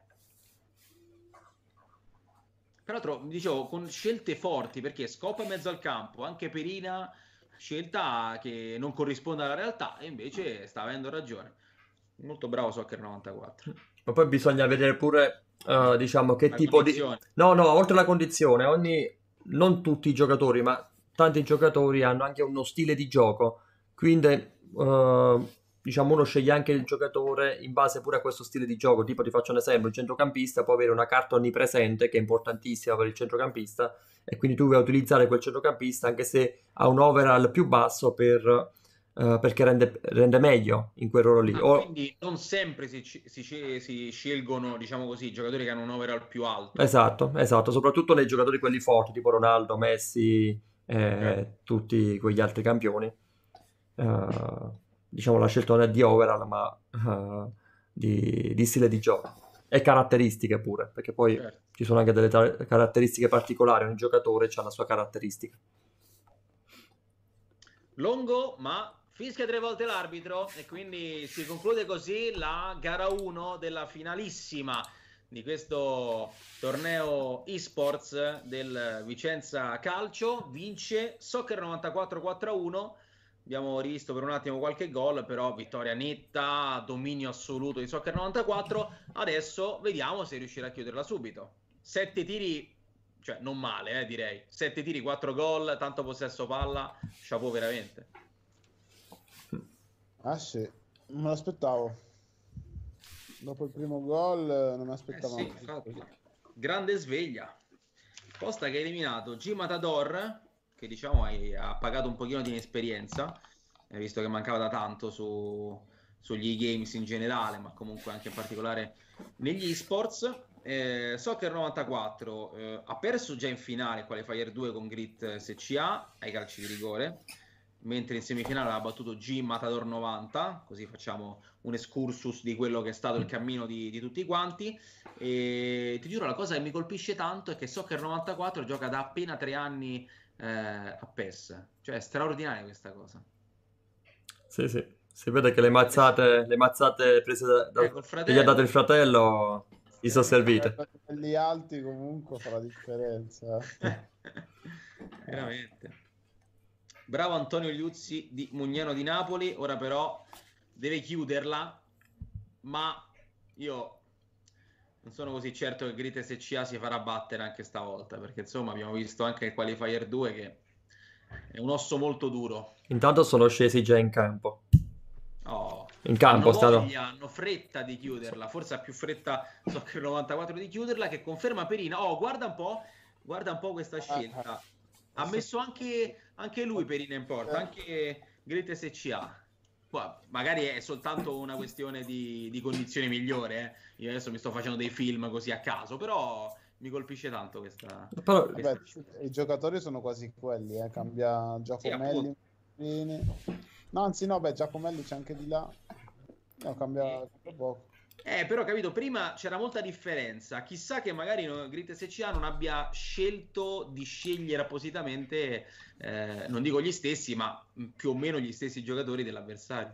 Peraltro, dicevo, con scelte forti, perché Scoppa in mezzo al campo, anche Perina, scelta che non corrisponde alla realtà, e invece sta avendo ragione. Molto bravo Soccer 94. Ma poi bisogna vedere pure, diciamo, che tipo condizione. No, oltre alla condizione, non tutti i giocatori, ma tanti giocatori hanno anche uno stile di gioco, quindi diciamo uno sceglie anche il giocatore in base pure a questo stile di gioco. Tipo, ti faccio un esempio: il centrocampista può avere una carta onnipresente che è importantissima per il centrocampista, e quindi tu vai a utilizzare quel centrocampista anche se ha un overall più basso perché rende meglio in quel ruolo lì. Quindi non sempre si scelgono, diciamo così, giocatori che hanno un overall più alto. Esatto, soprattutto nei giocatori quelli forti, tipo Ronaldo, Messi, tutti quegli altri campioni. Diciamo la scelta non è di overall, ma di stile di gioco. E caratteristiche pure, perché poi ci sono anche delle caratteristiche particolari, ogni giocatore ha la sua caratteristica. Longo, ma fischia 3 volte l'arbitro e quindi si conclude così la gara 1 della finalissima di questo torneo eSports del Vicenza Calcio. Vince Soccer 94 4-1. Abbiamo rivisto per un attimo qualche gol, però vittoria netta, dominio assoluto di Soccer 94. Adesso vediamo se riuscirà a chiuderla subito. 7 tiri, cioè non male, direi. 7 tiri, 4 gol, tanto possesso palla, chapeau veramente. Ah sì, non me l'aspettavo. Dopo il primo gol non mi aspettavo. Sì, grande sveglia. Costa che ha eliminato G Matador, che diciamo ha pagato un pochino di inesperienza, visto che mancava da tanto sugli e-games in generale, ma comunque anche in particolare negli esports. Soccer 94 ha perso già in finale Qualifier 2 con Grit SCA ai calci di rigore, mentre in semifinale aveva battuto G Matador 90, così facciamo un excursus di quello che è stato il cammino di tutti quanti. E ti giuro, la cosa che mi colpisce tanto è che Soccer 94 gioca da appena 3 anni a PES, cioè è straordinaria questa cosa. Sì, sì, si vede che le mazzate prese Col che gli ha dato fratello, il fratello gli sono servite. A livelli alti comunque fa la differenza. veramente. Bravo Antonio Liuzzi di Mugnano di Napoli, ora però deve chiuderla, ma io non sono così certo che Grit SCA si farà battere anche stavolta, perché insomma abbiamo visto anche il Qualifier 2 che è un osso molto duro. Intanto sono scesi già in campo. Oh, In campo hanno voglia, hanno fretta di chiuderla, forse ha più fretta Soccer 94 di chiuderla, che conferma Perina. Oh, guarda un po' questa scelta. Ha messo anche lui Perina in porta, anche Grit SCA. Qua, magari è soltanto una questione di condizione migliore. Io adesso mi sto facendo dei film così a caso, però mi colpisce tanto questa. Però, Vabbè, i giocatori sono quasi quelli, cambia Giacomelli. No, anzi no, beh, Giacomelli c'è anche di là. No, cambia poco. Però capito, prima c'era molta differenza. Chissà che magari Grit SCA non abbia scelto di scegliere appositamente, non dico gli stessi, ma più o meno gli stessi giocatori dell'avversario.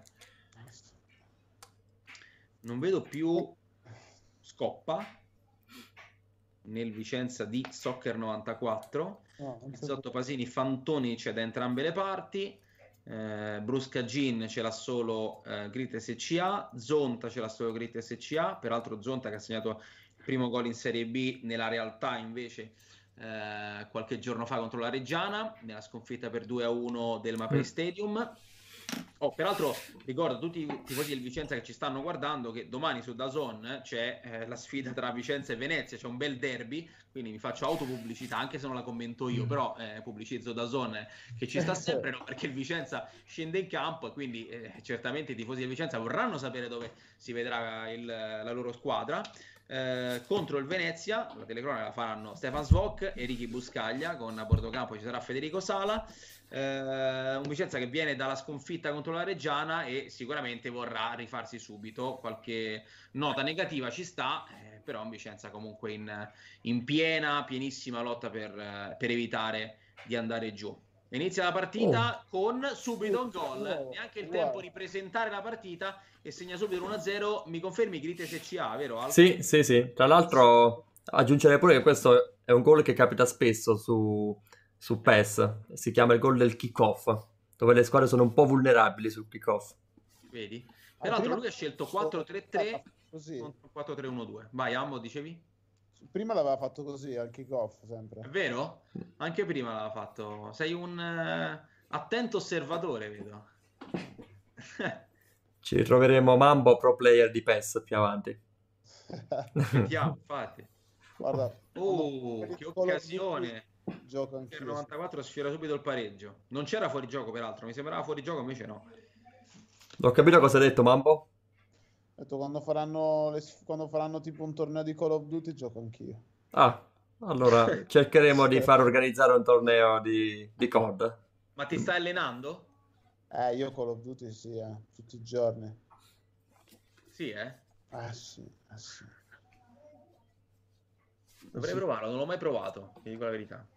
Non vedo più Scoppa nel Vicenza di Soccer 94. Sotto Pasini, Fantoni c'è da entrambe le parti. Brusca Gin ce l'ha solo Grit SCA, Zonta ce l'ha solo Grit SCA, peraltro Zonta che ha segnato il primo gol in Serie B, nella realtà invece qualche giorno fa contro la Reggiana nella sconfitta per 2-1 del Mapei Stadium. Peraltro ricordo a tutti i tifosi del Vicenza che ci stanno guardando che domani su DAZN c'è la sfida tra Vicenza e Venezia, c'è un bel derby, quindi mi faccio autopubblicità anche se non la commento io, però pubblicizzo DAZN che ci sta sempre, no? Perché il Vicenza scende in campo e quindi certamente i tifosi del Vicenza vorranno sapere dove si vedrà la loro squadra. Contro il Venezia la telecronaca la faranno Stefan Svok e Ricky Buscaglia, con a bordo campo ci sarà Federico Sala. Un Vicenza che viene dalla sconfitta contro la Reggiana e sicuramente vorrà rifarsi subito. Qualche nota negativa ci sta, però un Vicenza comunque in pienissima lotta per evitare di andare giù. Inizia la partita con subito un gol, neanche il tempo di presentare la partita e segna subito 1-0. Mi confermi Grit SCA, vero Alf? Sì. Tra l'altro aggiungere pure che questo è un gol che capita spesso su PES, si chiama il gol del kick-off, dove le squadre sono un po' vulnerabili sul kick-off. Vedi? Peraltro lui ha scelto 4-3-3 contro 4-3-1-2. Vai, Ammo, dicevi? Prima l'aveva fatto così al kick-off sempre. È vero? Anche prima l'aveva fatto. Sei un attento osservatore, vedo. Ci ritroveremo Mambo pro player di PES più avanti. Sentiamo, infatti. Guarda, che occasione. Gioco anche Per 94 sfiora subito il pareggio. Non c'era fuori gioco, peraltro. Mi sembrava fuori gioco, invece no. L'ho capito cosa hai detto, Mambo? Ho detto quando faranno tipo un torneo di Call of Duty gioco anch'io. Allora cercheremo di far organizzare un torneo di COD. Ma ti stai allenando? Io Call of Duty sì, tutti i giorni. Sì, Sì. Dovrei provarlo, non l'ho mai provato, ti dico la verità.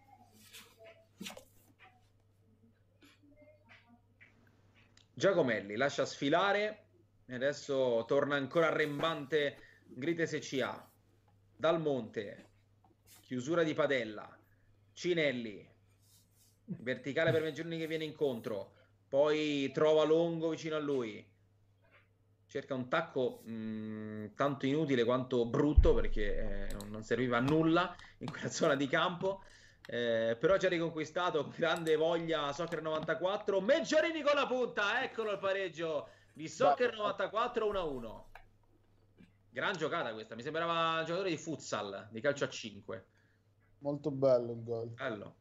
Giacomelli lascia sfilare e adesso torna ancora arrembante Grit SCA. Dal Monte, chiusura di Padella, Cinelli, verticale per Meggiorni che viene incontro, poi trova Longo vicino a lui, cerca un tacco tanto inutile quanto brutto, perché non serviva a nulla in quella zona di campo, però ci ha riconquistato, grande voglia Soccer 94. Meggiorini con la punta, eccolo il pareggio di Soccer 94, 1-1. Gran giocata questa, mi sembrava un giocatore di futsal, di calcio a 5. Molto bello il gol. Bello.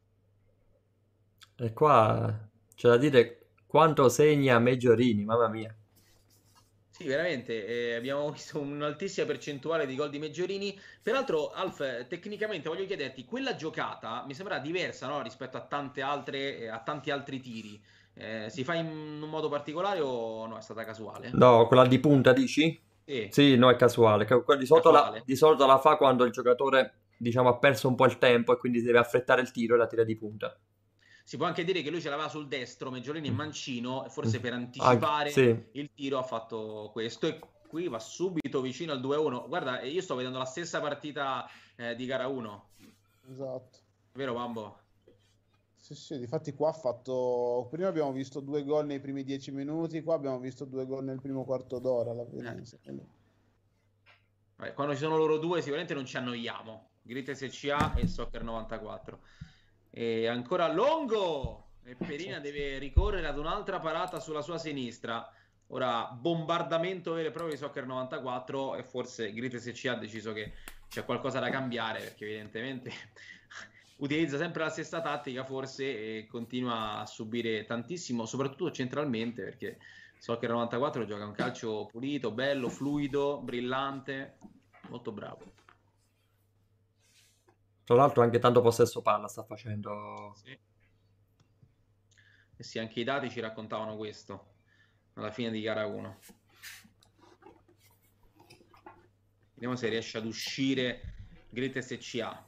E qua c'è da dire quanto segna Meggiorini, mamma mia. Sì, veramente, abbiamo visto un'altissima percentuale di gol di Meggiorini. Peraltro, Alf, tecnicamente voglio chiederti, quella giocata mi sembra diversa, no? Rispetto a tanti altri tiri. Si fa in un modo particolare o no? È stata casuale? No, quella di punta dici? Sì, Sì, no, è casuale. Di solito casuale. di solito la fa quando il giocatore, diciamo, ha perso un po' il tempo e quindi deve affrettare il tiro e la tira di punta. Si può anche dire che lui ce l'aveva sul destro, Meggiolini e Mm. mancino, e Mm. forse per Anche, anticipare sì. il tiro ha fatto questo. E qui va subito vicino al 2-1. Guarda, io sto vedendo la stessa partita di gara 1, Esatto. vero Bambo? Sì, sì, difatti qua ha fatto... Prima abbiamo visto 2 gol nei primi 10 minuti, qua abbiamo visto 2 gol nel primo quarto d'ora alla fine. Vabbè, quando ci sono loro due sicuramente non ci annoiamo. Grit SCA e Soccer 94. E ancora Longo! E Perina deve ricorrere ad un'altra parata sulla sua sinistra. Ora, bombardamento vero e proprio di Soccer 94 e forse Grit SCA ha deciso che c'è qualcosa da cambiare perché evidentemente utilizza sempre la stessa tattica forse e continua a subire tantissimo, soprattutto centralmente perché Soccer 94 gioca un calcio pulito, bello, fluido, brillante, molto bravo. Tra l'altro anche tanto possesso palla sta facendo. Sì. E sì, anche i dati ci raccontavano questo alla fine di gara 1. Vediamo se riesce ad uscire Grit SCA.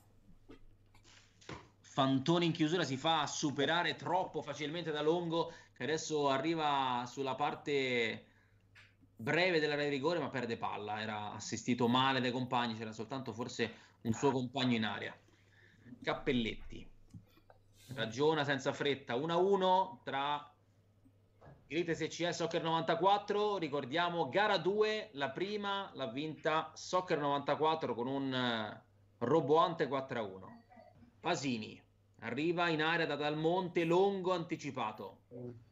Fantoni in chiusura si fa superare troppo facilmente da Longo, che adesso arriva sulla parte breve dell'area di rigore ma perde palla. Era assistito male dai compagni, c'era soltanto forse un suo compagno in area. Cappelletti ragiona senza fretta, 1-1 tra Grit SCA e Soccer 94. Ricordiamo gara 2, la prima l'ha vinta Soccer 94 con un roboante 4-1. Pasini arriva in area da Dalmonte, Longo anticipato,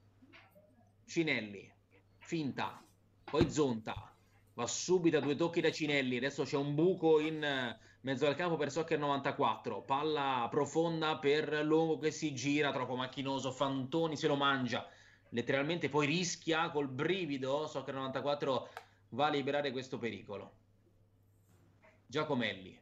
Cinelli finta, poi Zonta va subito a 2 tocchi da Cinelli. Adesso c'è un buco in mezzo al campo per Soccer 94, palla profonda per Longo che si gira, troppo macchinoso, Fantoni se lo mangia letteralmente, poi rischia col brivido. Soccer 94 va a liberare questo pericolo. Giacomelli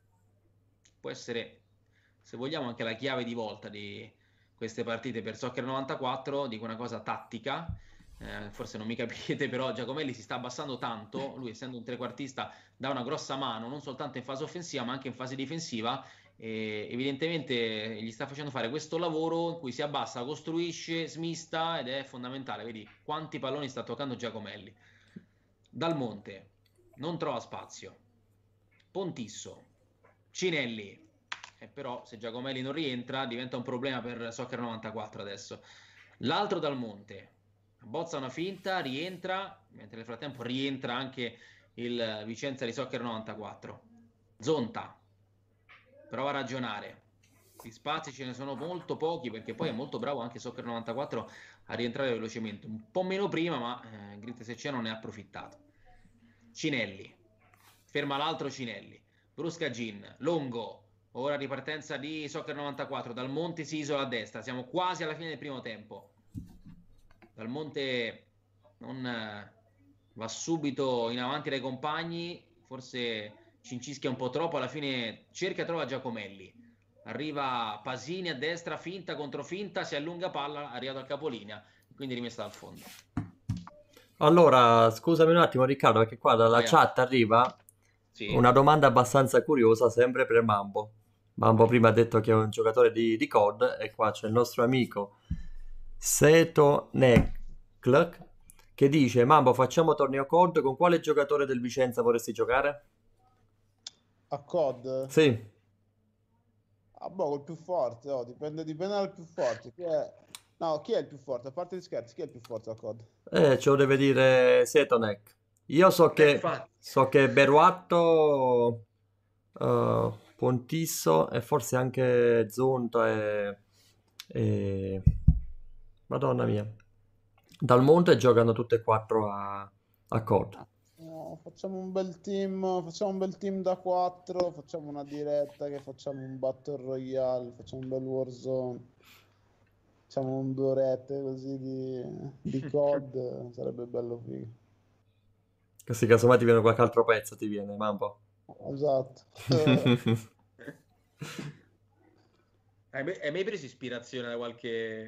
può essere, se vogliamo, anche la chiave di volta di queste partite per Soccer 94. Dico una cosa tattica, forse non mi capite, però Giacomelli si sta abbassando tanto. Lui, essendo un trequartista, dà una grossa mano non soltanto in fase offensiva ma anche in fase difensiva, e evidentemente gli sta facendo fare questo lavoro in cui si abbassa, costruisce, smista ed è fondamentale. Vedi quanti palloni sta toccando Giacomelli. Dal Monte non trova spazio, Pontisso, Cinelli, però se Giacomelli non rientra diventa un problema per Soccer 94 adesso. L'altro Dal Monte bozza una finta, rientra, mentre nel frattempo rientra anche il Vicenza di Soccer 94. Zonta prova a ragionare, gli spazi ce ne sono molto pochi perché poi è molto bravo anche Soccer 94 a rientrare velocemente, un po' meno prima, ma Grit SCA non ne ha approfittato. Cinelli ferma l'altro Cinelli, brusca Gin, Longo, ora ripartenza di Soccer 94, Dal Monte si isola a destra, siamo quasi alla fine del primo tempo. Dal Monte non va subito in avanti dai compagni, forse ci incischia un po' troppo, alla fine cerca e trova Giacomelli, arriva Pasini a destra, finta contro finta, si allunga palla, arrivato al capolinea, quindi rimessa dal fondo. Allora, scusami un attimo Riccardo, perché qua dalla Vai, chat arriva sì. una domanda abbastanza curiosa, sempre per Mambo. Mambo Vai. prima ha detto che è un giocatore di COD e qua c'è il nostro amico Seto Neclk che dice: Mambo, facciamo torneo COD, con quale giocatore del Vicenza vorresti giocare? A COD? Sì, Ah, boh, col più forte, oh, dipende dal più forte. No, chi è il più forte? A parte gli scherzi, chi è il più forte a COD? ce lo deve dire Setonek. Io Infatti. so che Beruatto, Pontisso e forse anche Zonta e- Madonna mia. Dal Monte giocano tutte e quattro a COD. No, facciamo un bel team da 4, facciamo una diretta che facciamo un Battle Royale, facciamo un bel Warzone, facciamo un 2 orette così di COD, sarebbe bello figo. Così casomai ti viene qualche altro pezzo, ti viene, Mambo. Esatto. Hai mai preso ispirazione da qualche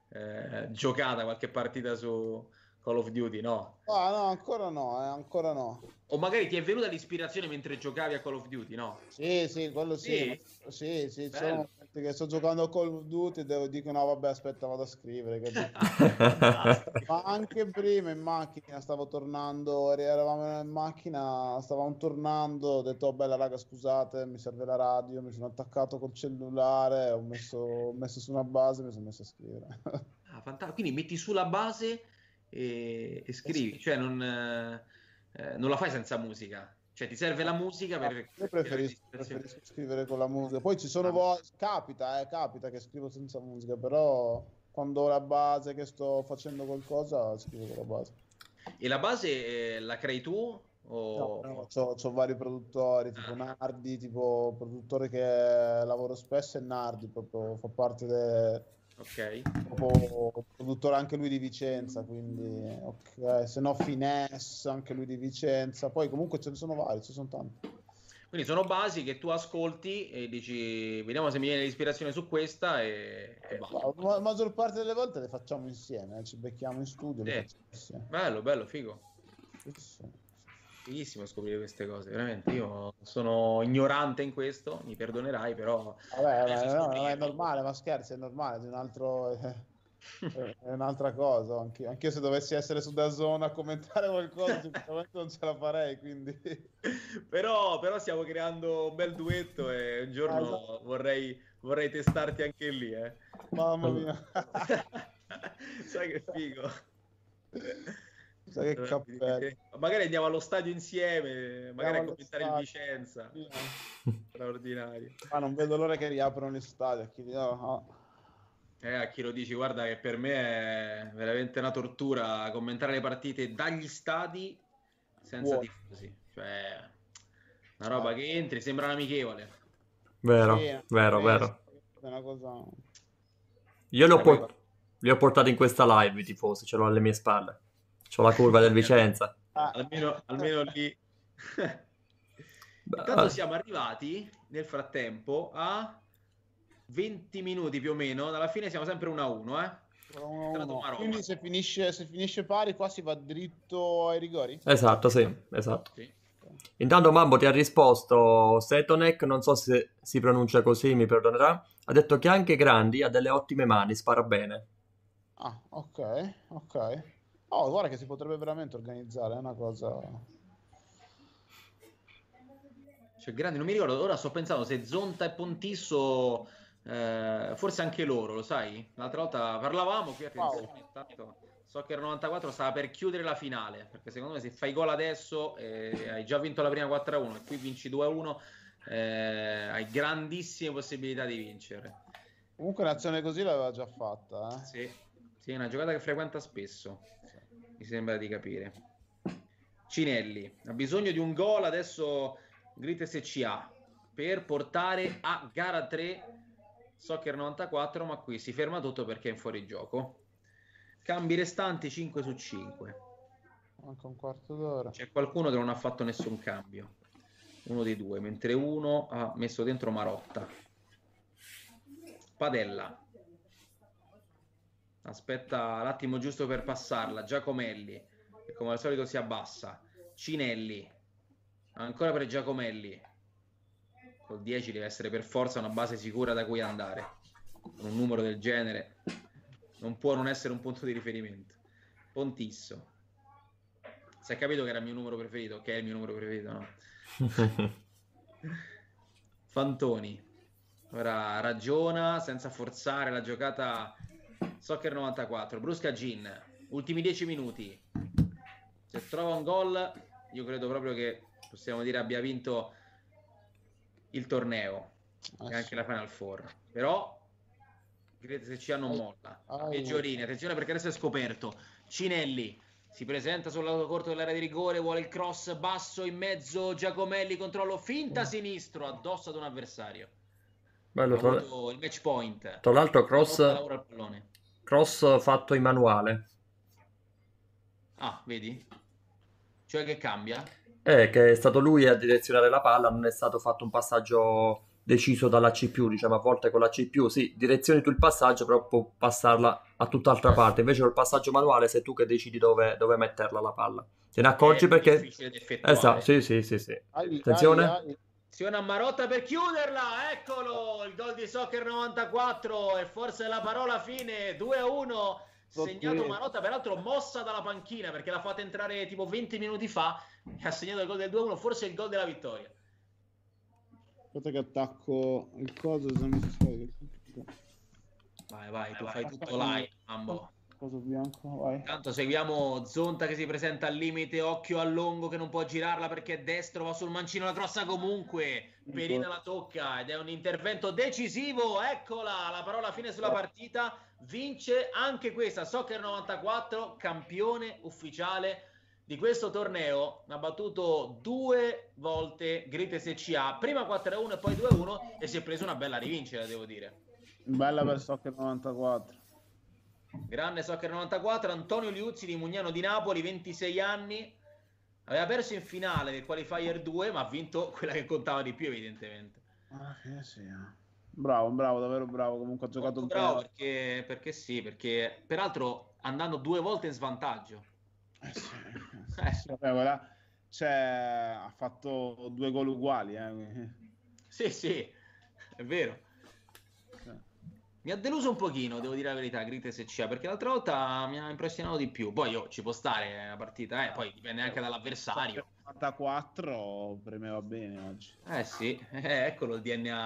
giocata qualche partita su Call of Duty, no? Ah, no, ancora no. O magari ti è venuta l'ispirazione mentre giocavi a Call of Duty, no? Sì, quello sì, Sì? sì, ci sono Bello. momenti che sto giocando a Call of Duty e dico no, vabbè, aspetta, vado a scrivere, capito? Fantastico. Ma anche prima in macchina stavo tornando, eravamo in macchina, stavamo tornando, ho detto, oh, bella raga, scusate, mi serve la radio, mi sono attaccato col cellulare, ho messo su una base e mi sono messo a scrivere. Quindi metti sulla base e scrivi, cioè non la fai senza musica, cioè ti serve la musica per Io tirare l'ispirazione. preferisco scrivere con la musica. Poi ci sono Ah, volte, capita che scrivo senza musica, però quando ho la base che sto facendo qualcosa, scrivo con la base. e la base la crei tu No, o... c'ho vari produttori, tipo Ah, Nardi, tipo produttore che lavoro spesso è Nardi, proprio fa parte ok. proprio produttore anche lui di Vicenza, quindi ok, se no Finesse, anche lui di Vicenza, poi comunque ce ne sono vari, ci sono tanti. Quindi sono basi che tu ascolti e dici, vediamo se mi viene l'ispirazione su questa e vado. La maggior parte delle volte le facciamo insieme, ci becchiamo in studio e le Sì. facciamo insieme. Bello, bello, figo. Sì, sì. Fighissimo scoprire queste cose, veramente. Io sono ignorante in questo, mi perdonerai, però Vabbè, mi piace no, è scoprirlo. normale, ma scherzi, è normale, di un altro, è un'altra cosa. Anch'io se dovessi essere su DAZN a commentare qualcosa, sicuramente non ce la farei, quindi... Però stiamo creando un bel duetto e un Esatto. giorno vorrei testarti anche lì, eh. Mamma mia. Sai che figo. Sai che cappello. Magari andiamo allo stadio insieme, magari Andiamo a allo commentare il stadio. Vicenza. Fine. Straordinario. Ma non vedo l'ora che riaprono gli stadi. A chi lo dici, guarda che per me è veramente una tortura commentare le partite dagli stadi senza Vuoi. tifosi. Cioè, una roba che entri, sembra un amichevole. Sì, Vero, vero, è vero. una cosa... Io Poi, li ho portati in questa live i tifosi, ce l'ho alle mie spalle. C'ho la curva del Vicenza. Ah. almeno lì. Intanto Beh, siamo arrivati nel frattempo a 20 minuti più o meno. Alla fine siamo sempre 1-1, eh. È entrato 1-1. Maroma. Quindi se finisce pari, qua si va dritto ai rigori? esatto, sì, esatto. Sì. Intanto Mambo ti ha risposto, Setonek, non so se si pronuncia così, mi perdonerà, ha detto che anche Grandi ha delle ottime mani, spara bene. Ah, ok, ok. Oh, guarda che si potrebbe veramente organizzare, è una cosa... Cioè, grandi, non mi ricordo, ora sto pensando se Zonta e Pontisso, forse anche loro, lo sai? L'altra volta parlavamo qui, Wow. attenzione, intanto Soccer 94 stava per chiudere la finale, perché secondo me se fai gol adesso hai già vinto la prima 4-1 e qui vinci 2-1, hai grandissime possibilità di vincere. Comunque un'azione così l'aveva già fatta, eh? Sì, sì, è una giocata che frequenta spesso, mi sembra di capire. Cinelli ha bisogno di un gol adesso Grit SCA per portare a gara 3 Soccer 94, ma qui si ferma tutto perché è in fuorigioco. Cambi restanti 5 su 5. Manca un quarto d'ora. C'è qualcuno che non ha fatto nessun cambio, uno dei due, mentre uno ha messo dentro Marotta. Padella aspetta l'attimo giusto per passarla. Giacomelli, che come al solito si abbassa. Cinelli, ancora per Giacomelli. Col 10 deve essere per forza una base sicura da cui andare. Con un numero del genere non può non essere un punto di riferimento. Pontisso. Si è capito che era il mio numero preferito, che è il mio numero preferito, no? Fantoni. Ora ragiona senza forzare la giocata Soccer 94. Brusca Gin. Ultimi 10 minuti. Se trova un gol, io credo proprio che possiamo dire abbia vinto il torneo e anche la Final Four. Però se ci non molla. Peggiorini, attenzione perché adesso è scoperto. Cinelli si presenta sul lato corto dell'area di rigore, vuole il cross basso in mezzo, Giacomelli controllo, finta sinistro addosso ad un avversario. Bello, Ha avuto il match point. tra l'altro Marotta lavora al pallone. cross fatto in manuale. Ah, vedi? Cioè che cambia? Che è stato lui a direzionare la palla, non è stato fatto un passaggio deciso dalla CPU, diciamo, a volte con la CPU, sì, direzioni tu il passaggio, però può passarla a tutt'altra parte, invece col passaggio manuale sei tu che decidi dove metterla la palla. Te ne Che accorgi è più perché... difficile da Esatto, effettuare. sì, sì, sì, sì. Ai, ai, Attenzione. ai. Azione a Marotta per chiuderla, eccolo il gol di Soccer 94 e forse la parola fine, 2-1, segnato Marotta, peraltro mossa dalla panchina perché l'ha fatta entrare tipo 20 minuti fa e ha segnato il gol del 2-1, forse il gol della vittoria. Aspetta che attacco il coso, se mi si Vai, tu fai tutto live, Mambo. coso bianco, vai. Intanto seguiamo Zonta che si presenta al limite, occhio a Longo che non può girarla perché è destro, va sul mancino, la crossa comunque, Perina la tocca ed è un intervento decisivo, eccola, la parola fine sulla partita, vince anche questa, Soccer 94, campione ufficiale di questo torneo, ha battuto 2 volte Grit SCA, prima 4-1 e poi 2-1 e si è preso una bella rivincita, devo dire. Bella per Soccer 94. Grande Soccer 94, Antonio Liuzzi di Mugnano di Napoli, 26 anni, aveva perso in finale del Qualifier 2, ma ha vinto quella che contava di più evidentemente. Sì. Bravo, davvero bravo, comunque ha giocato molto bravo perché sì, perché peraltro andando 2 volte in svantaggio. Sì, vabbè, cioè, ha fatto 2 gol uguali. Sì, è vero. Mi ha deluso un pochino, devo dire la verità, Grit SCA, perché l'altra volta mi ha impressionato di più. Poi ci può stare la partita, poi dipende anche dall'avversario. 94 premeva bene oggi. Sì, eccolo il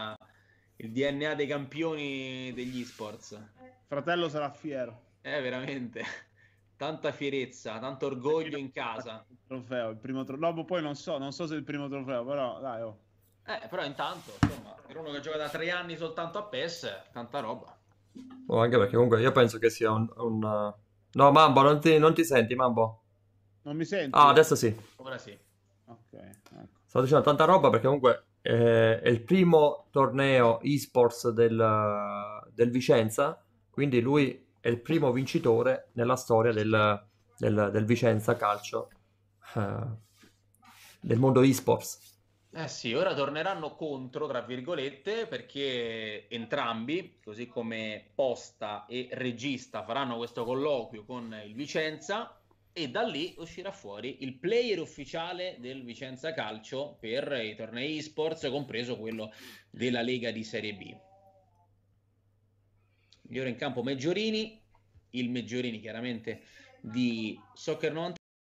DNA dei campioni degli esports. Fratello sarà fiero. Veramente. Tanta fierezza, tanto orgoglio in casa. Il primo trofeo. No, poi non so se è il primo trofeo, però dai, oh. Però intanto, insomma, per uno che gioca da 3 anni soltanto a PES, tanta roba. Anche perché comunque io penso che sia un... No, Mambo, non ti senti, Mambo? Non mi senti? Ah, adesso sì. Ora sì. Ok, ecco. Stavo dicendo tanta roba perché comunque è il primo torneo esports del Vicenza, quindi lui è il primo vincitore nella storia del Vicenza Calcio, del mondo esports. Sì, ora torneranno contro, tra virgolette, perché entrambi, così come Posta e Regista, faranno questo colloquio con il Vicenza e da lì uscirà fuori il player ufficiale del Vicenza Calcio per i tornei esports, compreso quello della Lega di Serie B. Migliore in campo Meggiorini, il Meggiorini chiaramente di Soccer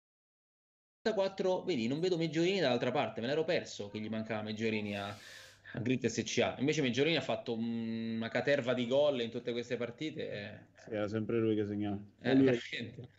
94, vedi, non vedo Meggiorini dall'altra parte, me l'ero perso che gli mancava Meggiorini a Grit SCA. Invece Meggiorini ha fatto una caterva di gol in tutte queste partite. Sì, era sempre lui che segnava. Veramente.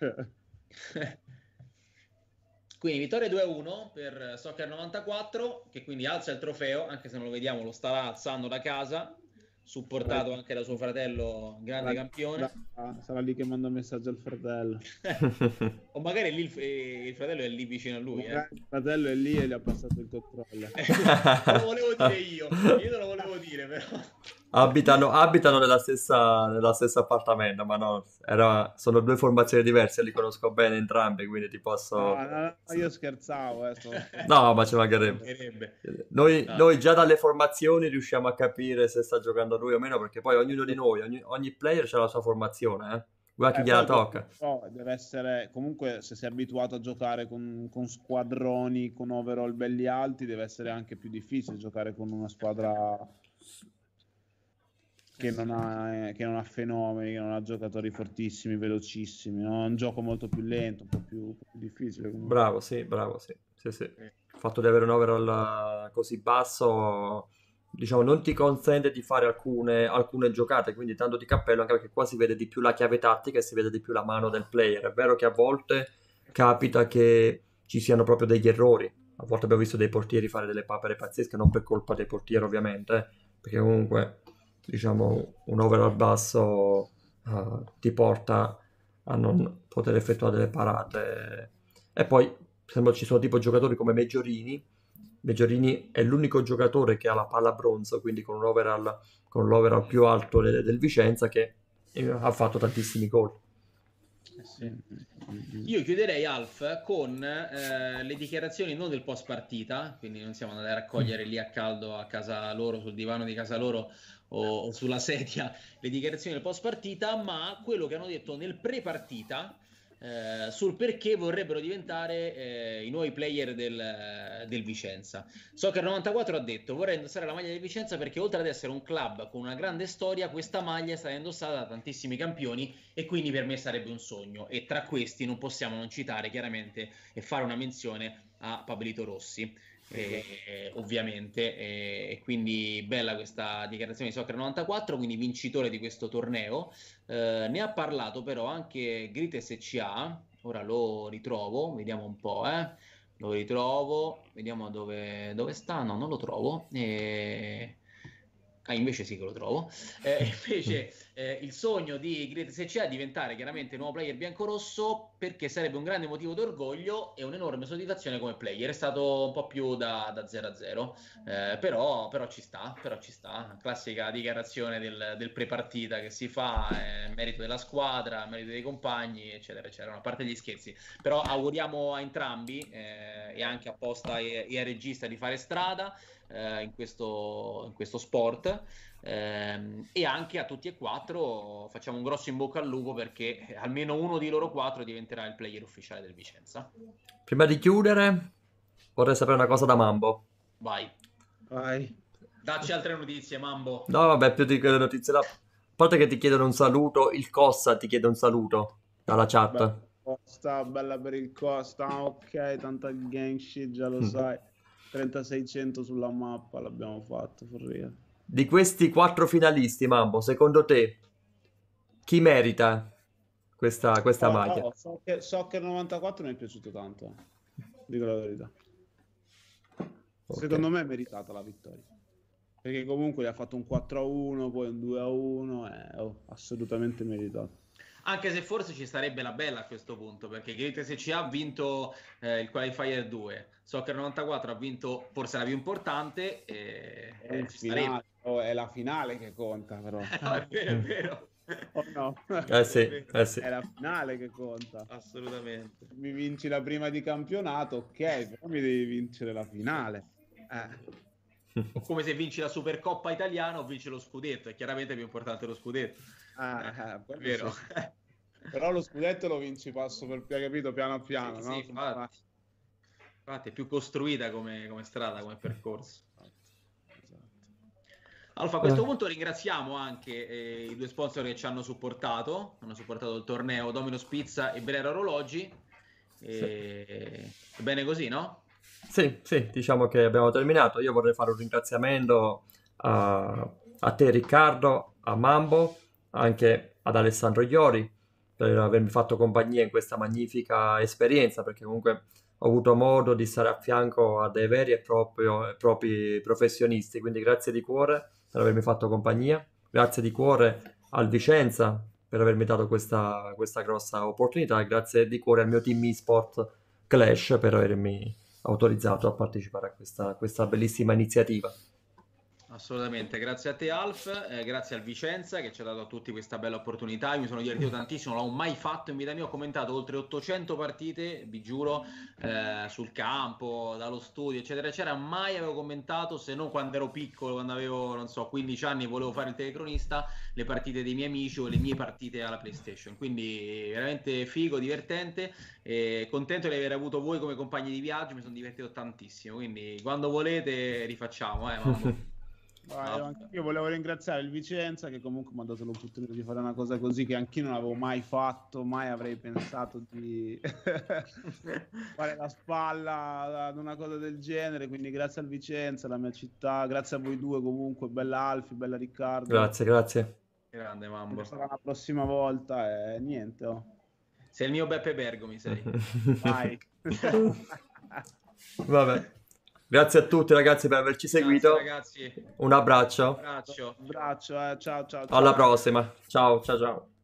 Quindi vittoria 2-1 per Soccer 94, che quindi alza il trofeo, anche se non lo vediamo, lo starà alzando da casa, supportato anche da suo fratello, grande campione. Sarà lì che manda messaggio al fratello. O magari lì il fratello è lì vicino a lui. Il fratello è lì e gli ha passato il controllo. Lo volevo dire io non lo volevo dire, però. Abitano nello stesso appartamento, ma no, sono 2 formazioni diverse, li conosco bene entrambi, quindi ti posso... No, io scherzavo. No, ma ci mancherebbe. Noi già dalle formazioni riusciamo a capire se sta giocando lui o meno, perché poi ognuno di noi, ogni player ha la sua formazione, Guarda chi gliela tocca. No, deve essere, comunque, se sei abituato a giocare con squadroni, con overall belli alti, deve essere anche più difficile giocare con una squadra che non ha fenomeni, che non ha giocatori fortissimi, velocissimi, no? È un gioco molto più lento, un po' più difficile. Comunque. Bravo, sì. Il fatto di avere un overall così basso, diciamo, non ti consente di fare alcune giocate, quindi tanto di cappello, anche perché qua si vede di più la chiave tattica e si vede di più la mano del player. È vero che a volte capita che ci siano proprio degli errori, a volte abbiamo visto dei portieri fare delle papere pazzesche, non per colpa dei portieri ovviamente, perché comunque, diciamo, un overall basso ti porta a non poter effettuare delle parate. E poi sembra ci sono tipo giocatori come Meggiorini è l'unico giocatore che ha la palla bronzo, quindi con l'overall più alto del Vicenza, che ha fatto tantissimi gol. Sì. Io chiuderei, Alf, con le dichiarazioni non del post partita, quindi non siamo andati a raccogliere lì a caldo a casa loro, sul divano di casa loro o sulla sedia, le dichiarazioni del post partita, ma quello che hanno detto nel pre partita sul perché vorrebbero diventare i nuovi player del Vicenza. Soccer 94 ha detto: vorrei indossare la maglia del Vicenza perché oltre ad essere un club con una grande storia, questa maglia è stata indossata da tantissimi campioni e quindi per me sarebbe un sogno, e tra questi non possiamo non citare chiaramente e fare una menzione a Pablito Rossi, ovviamente, e quindi bella questa dichiarazione di Soccer 94, quindi vincitore di questo torneo. Ne ha parlato però anche Grit SCA, ora lo ritrovo, vediamo un po', lo ritrovo, vediamo dove sta, no, non lo trovo, invece sì che lo trovo. Invece il sogno di Grit SCA è diventare chiaramente nuovo player biancorosso, perché sarebbe un grande motivo d'orgoglio e un'enorme soddisfazione come player. È stato un po' più da 0-0, però ci sta, classica dichiarazione del pre-partita che si fa, merito della squadra, merito dei compagni, eccetera, eccetera. A parte gli scherzi, però auguriamo a entrambi, e anche apposta e al regista, di fare strada in questo sport, e anche a tutti e quattro facciamo un grosso in bocca al lupo, perché almeno uno di loro quattro diventerà il player ufficiale del Vicenza. Prima di chiudere, vorrei sapere una cosa da Mambo. Vai. Vai. Dacci altre notizie, Mambo. No, vabbè, più di quelle notizie là. A parte che ti chiedono un saluto, il Cossa ti chiede un saluto dalla chat. Costa, bella per il Costa, ok, tanta gang shit, già lo sai. 3600 sulla mappa l'abbiamo fatto, for real. Di questi 4 finalisti, Mambo, secondo te chi merita questa maglia? Soccer 94 mi è piaciuto tanto, dico la verità. Ok. Secondo me è meritata la vittoria, perché comunque gli ha fatto un 4-1, poi un 2-1, assolutamente meritato. Anche se forse ci starebbe la bella a questo punto, perché Grit SCA ha vinto il Qualifier 2, Soccer 94 ha vinto forse la più importante, È la finale che conta, però. No, è vero. Oh no. Sì. È la finale che conta. Assolutamente. Mi vinci la prima di campionato, ok, però mi devi vincere la finale. O come se vinci la Supercoppa italiana o vinci lo scudetto, è chiaramente più importante lo scudetto. È vero. Sì. Però lo scudetto lo vinci passo per capito, piano piano, sì, no? Sì, infatti è più costruita come strada, come percorso. Esatto. Alfa, a questo punto ringraziamo anche i due sponsor che ci hanno supportato il torneo, Domino's Pizza e Brera Orologi. È bene così, no? Sì, diciamo che abbiamo terminato. Io vorrei fare un ringraziamento a te, Riccardo, a Mambo, anche ad Alessandro Iori per avermi fatto compagnia in questa magnifica esperienza, perché comunque ho avuto modo di stare a fianco a dei veri e propri professionisti, quindi grazie di cuore per avermi fatto compagnia, grazie di cuore al Vicenza per avermi dato questa grossa opportunità, e grazie di cuore al mio team eSport Clash per avermi autorizzato a partecipare a questa bellissima iniziativa. Assolutamente, grazie a te Alf, grazie al Vicenza che ci ha dato a tutti questa bella opportunità. Io mi sono divertito tantissimo, non l'ho mai fatto in vita mia, ho commentato oltre 800 partite, vi giuro, sul campo, dallo studio, eccetera, eccetera. Mai avevo commentato, se non quando ero piccolo, quando avevo, non so, 15 anni e volevo fare il telecronista, le partite dei miei amici o le mie partite alla PlayStation. Quindi veramente figo, divertente, e contento di aver avuto voi come compagni di viaggio, mi sono divertito tantissimo, quindi quando volete rifacciamo, mamma. Io volevo ringraziare il Vicenza che comunque mi ha dato l'opportunità di fare una cosa così che anch'io non avevo mai fatto, mai avrei pensato di fare la spalla ad una cosa del genere, quindi grazie al Vicenza, la mia città, grazie a voi due comunque, bella Alfi, bella Riccardo. Grazie. Grande Mambo. Sarà la prossima volta e niente. Sei il mio Beppe Bergomi, sei. Vai. Vabbè. Grazie a tutti ragazzi per averci seguito. Grazie, ragazzi. Un abbraccio. Ciao. Alla prossima. Ciao.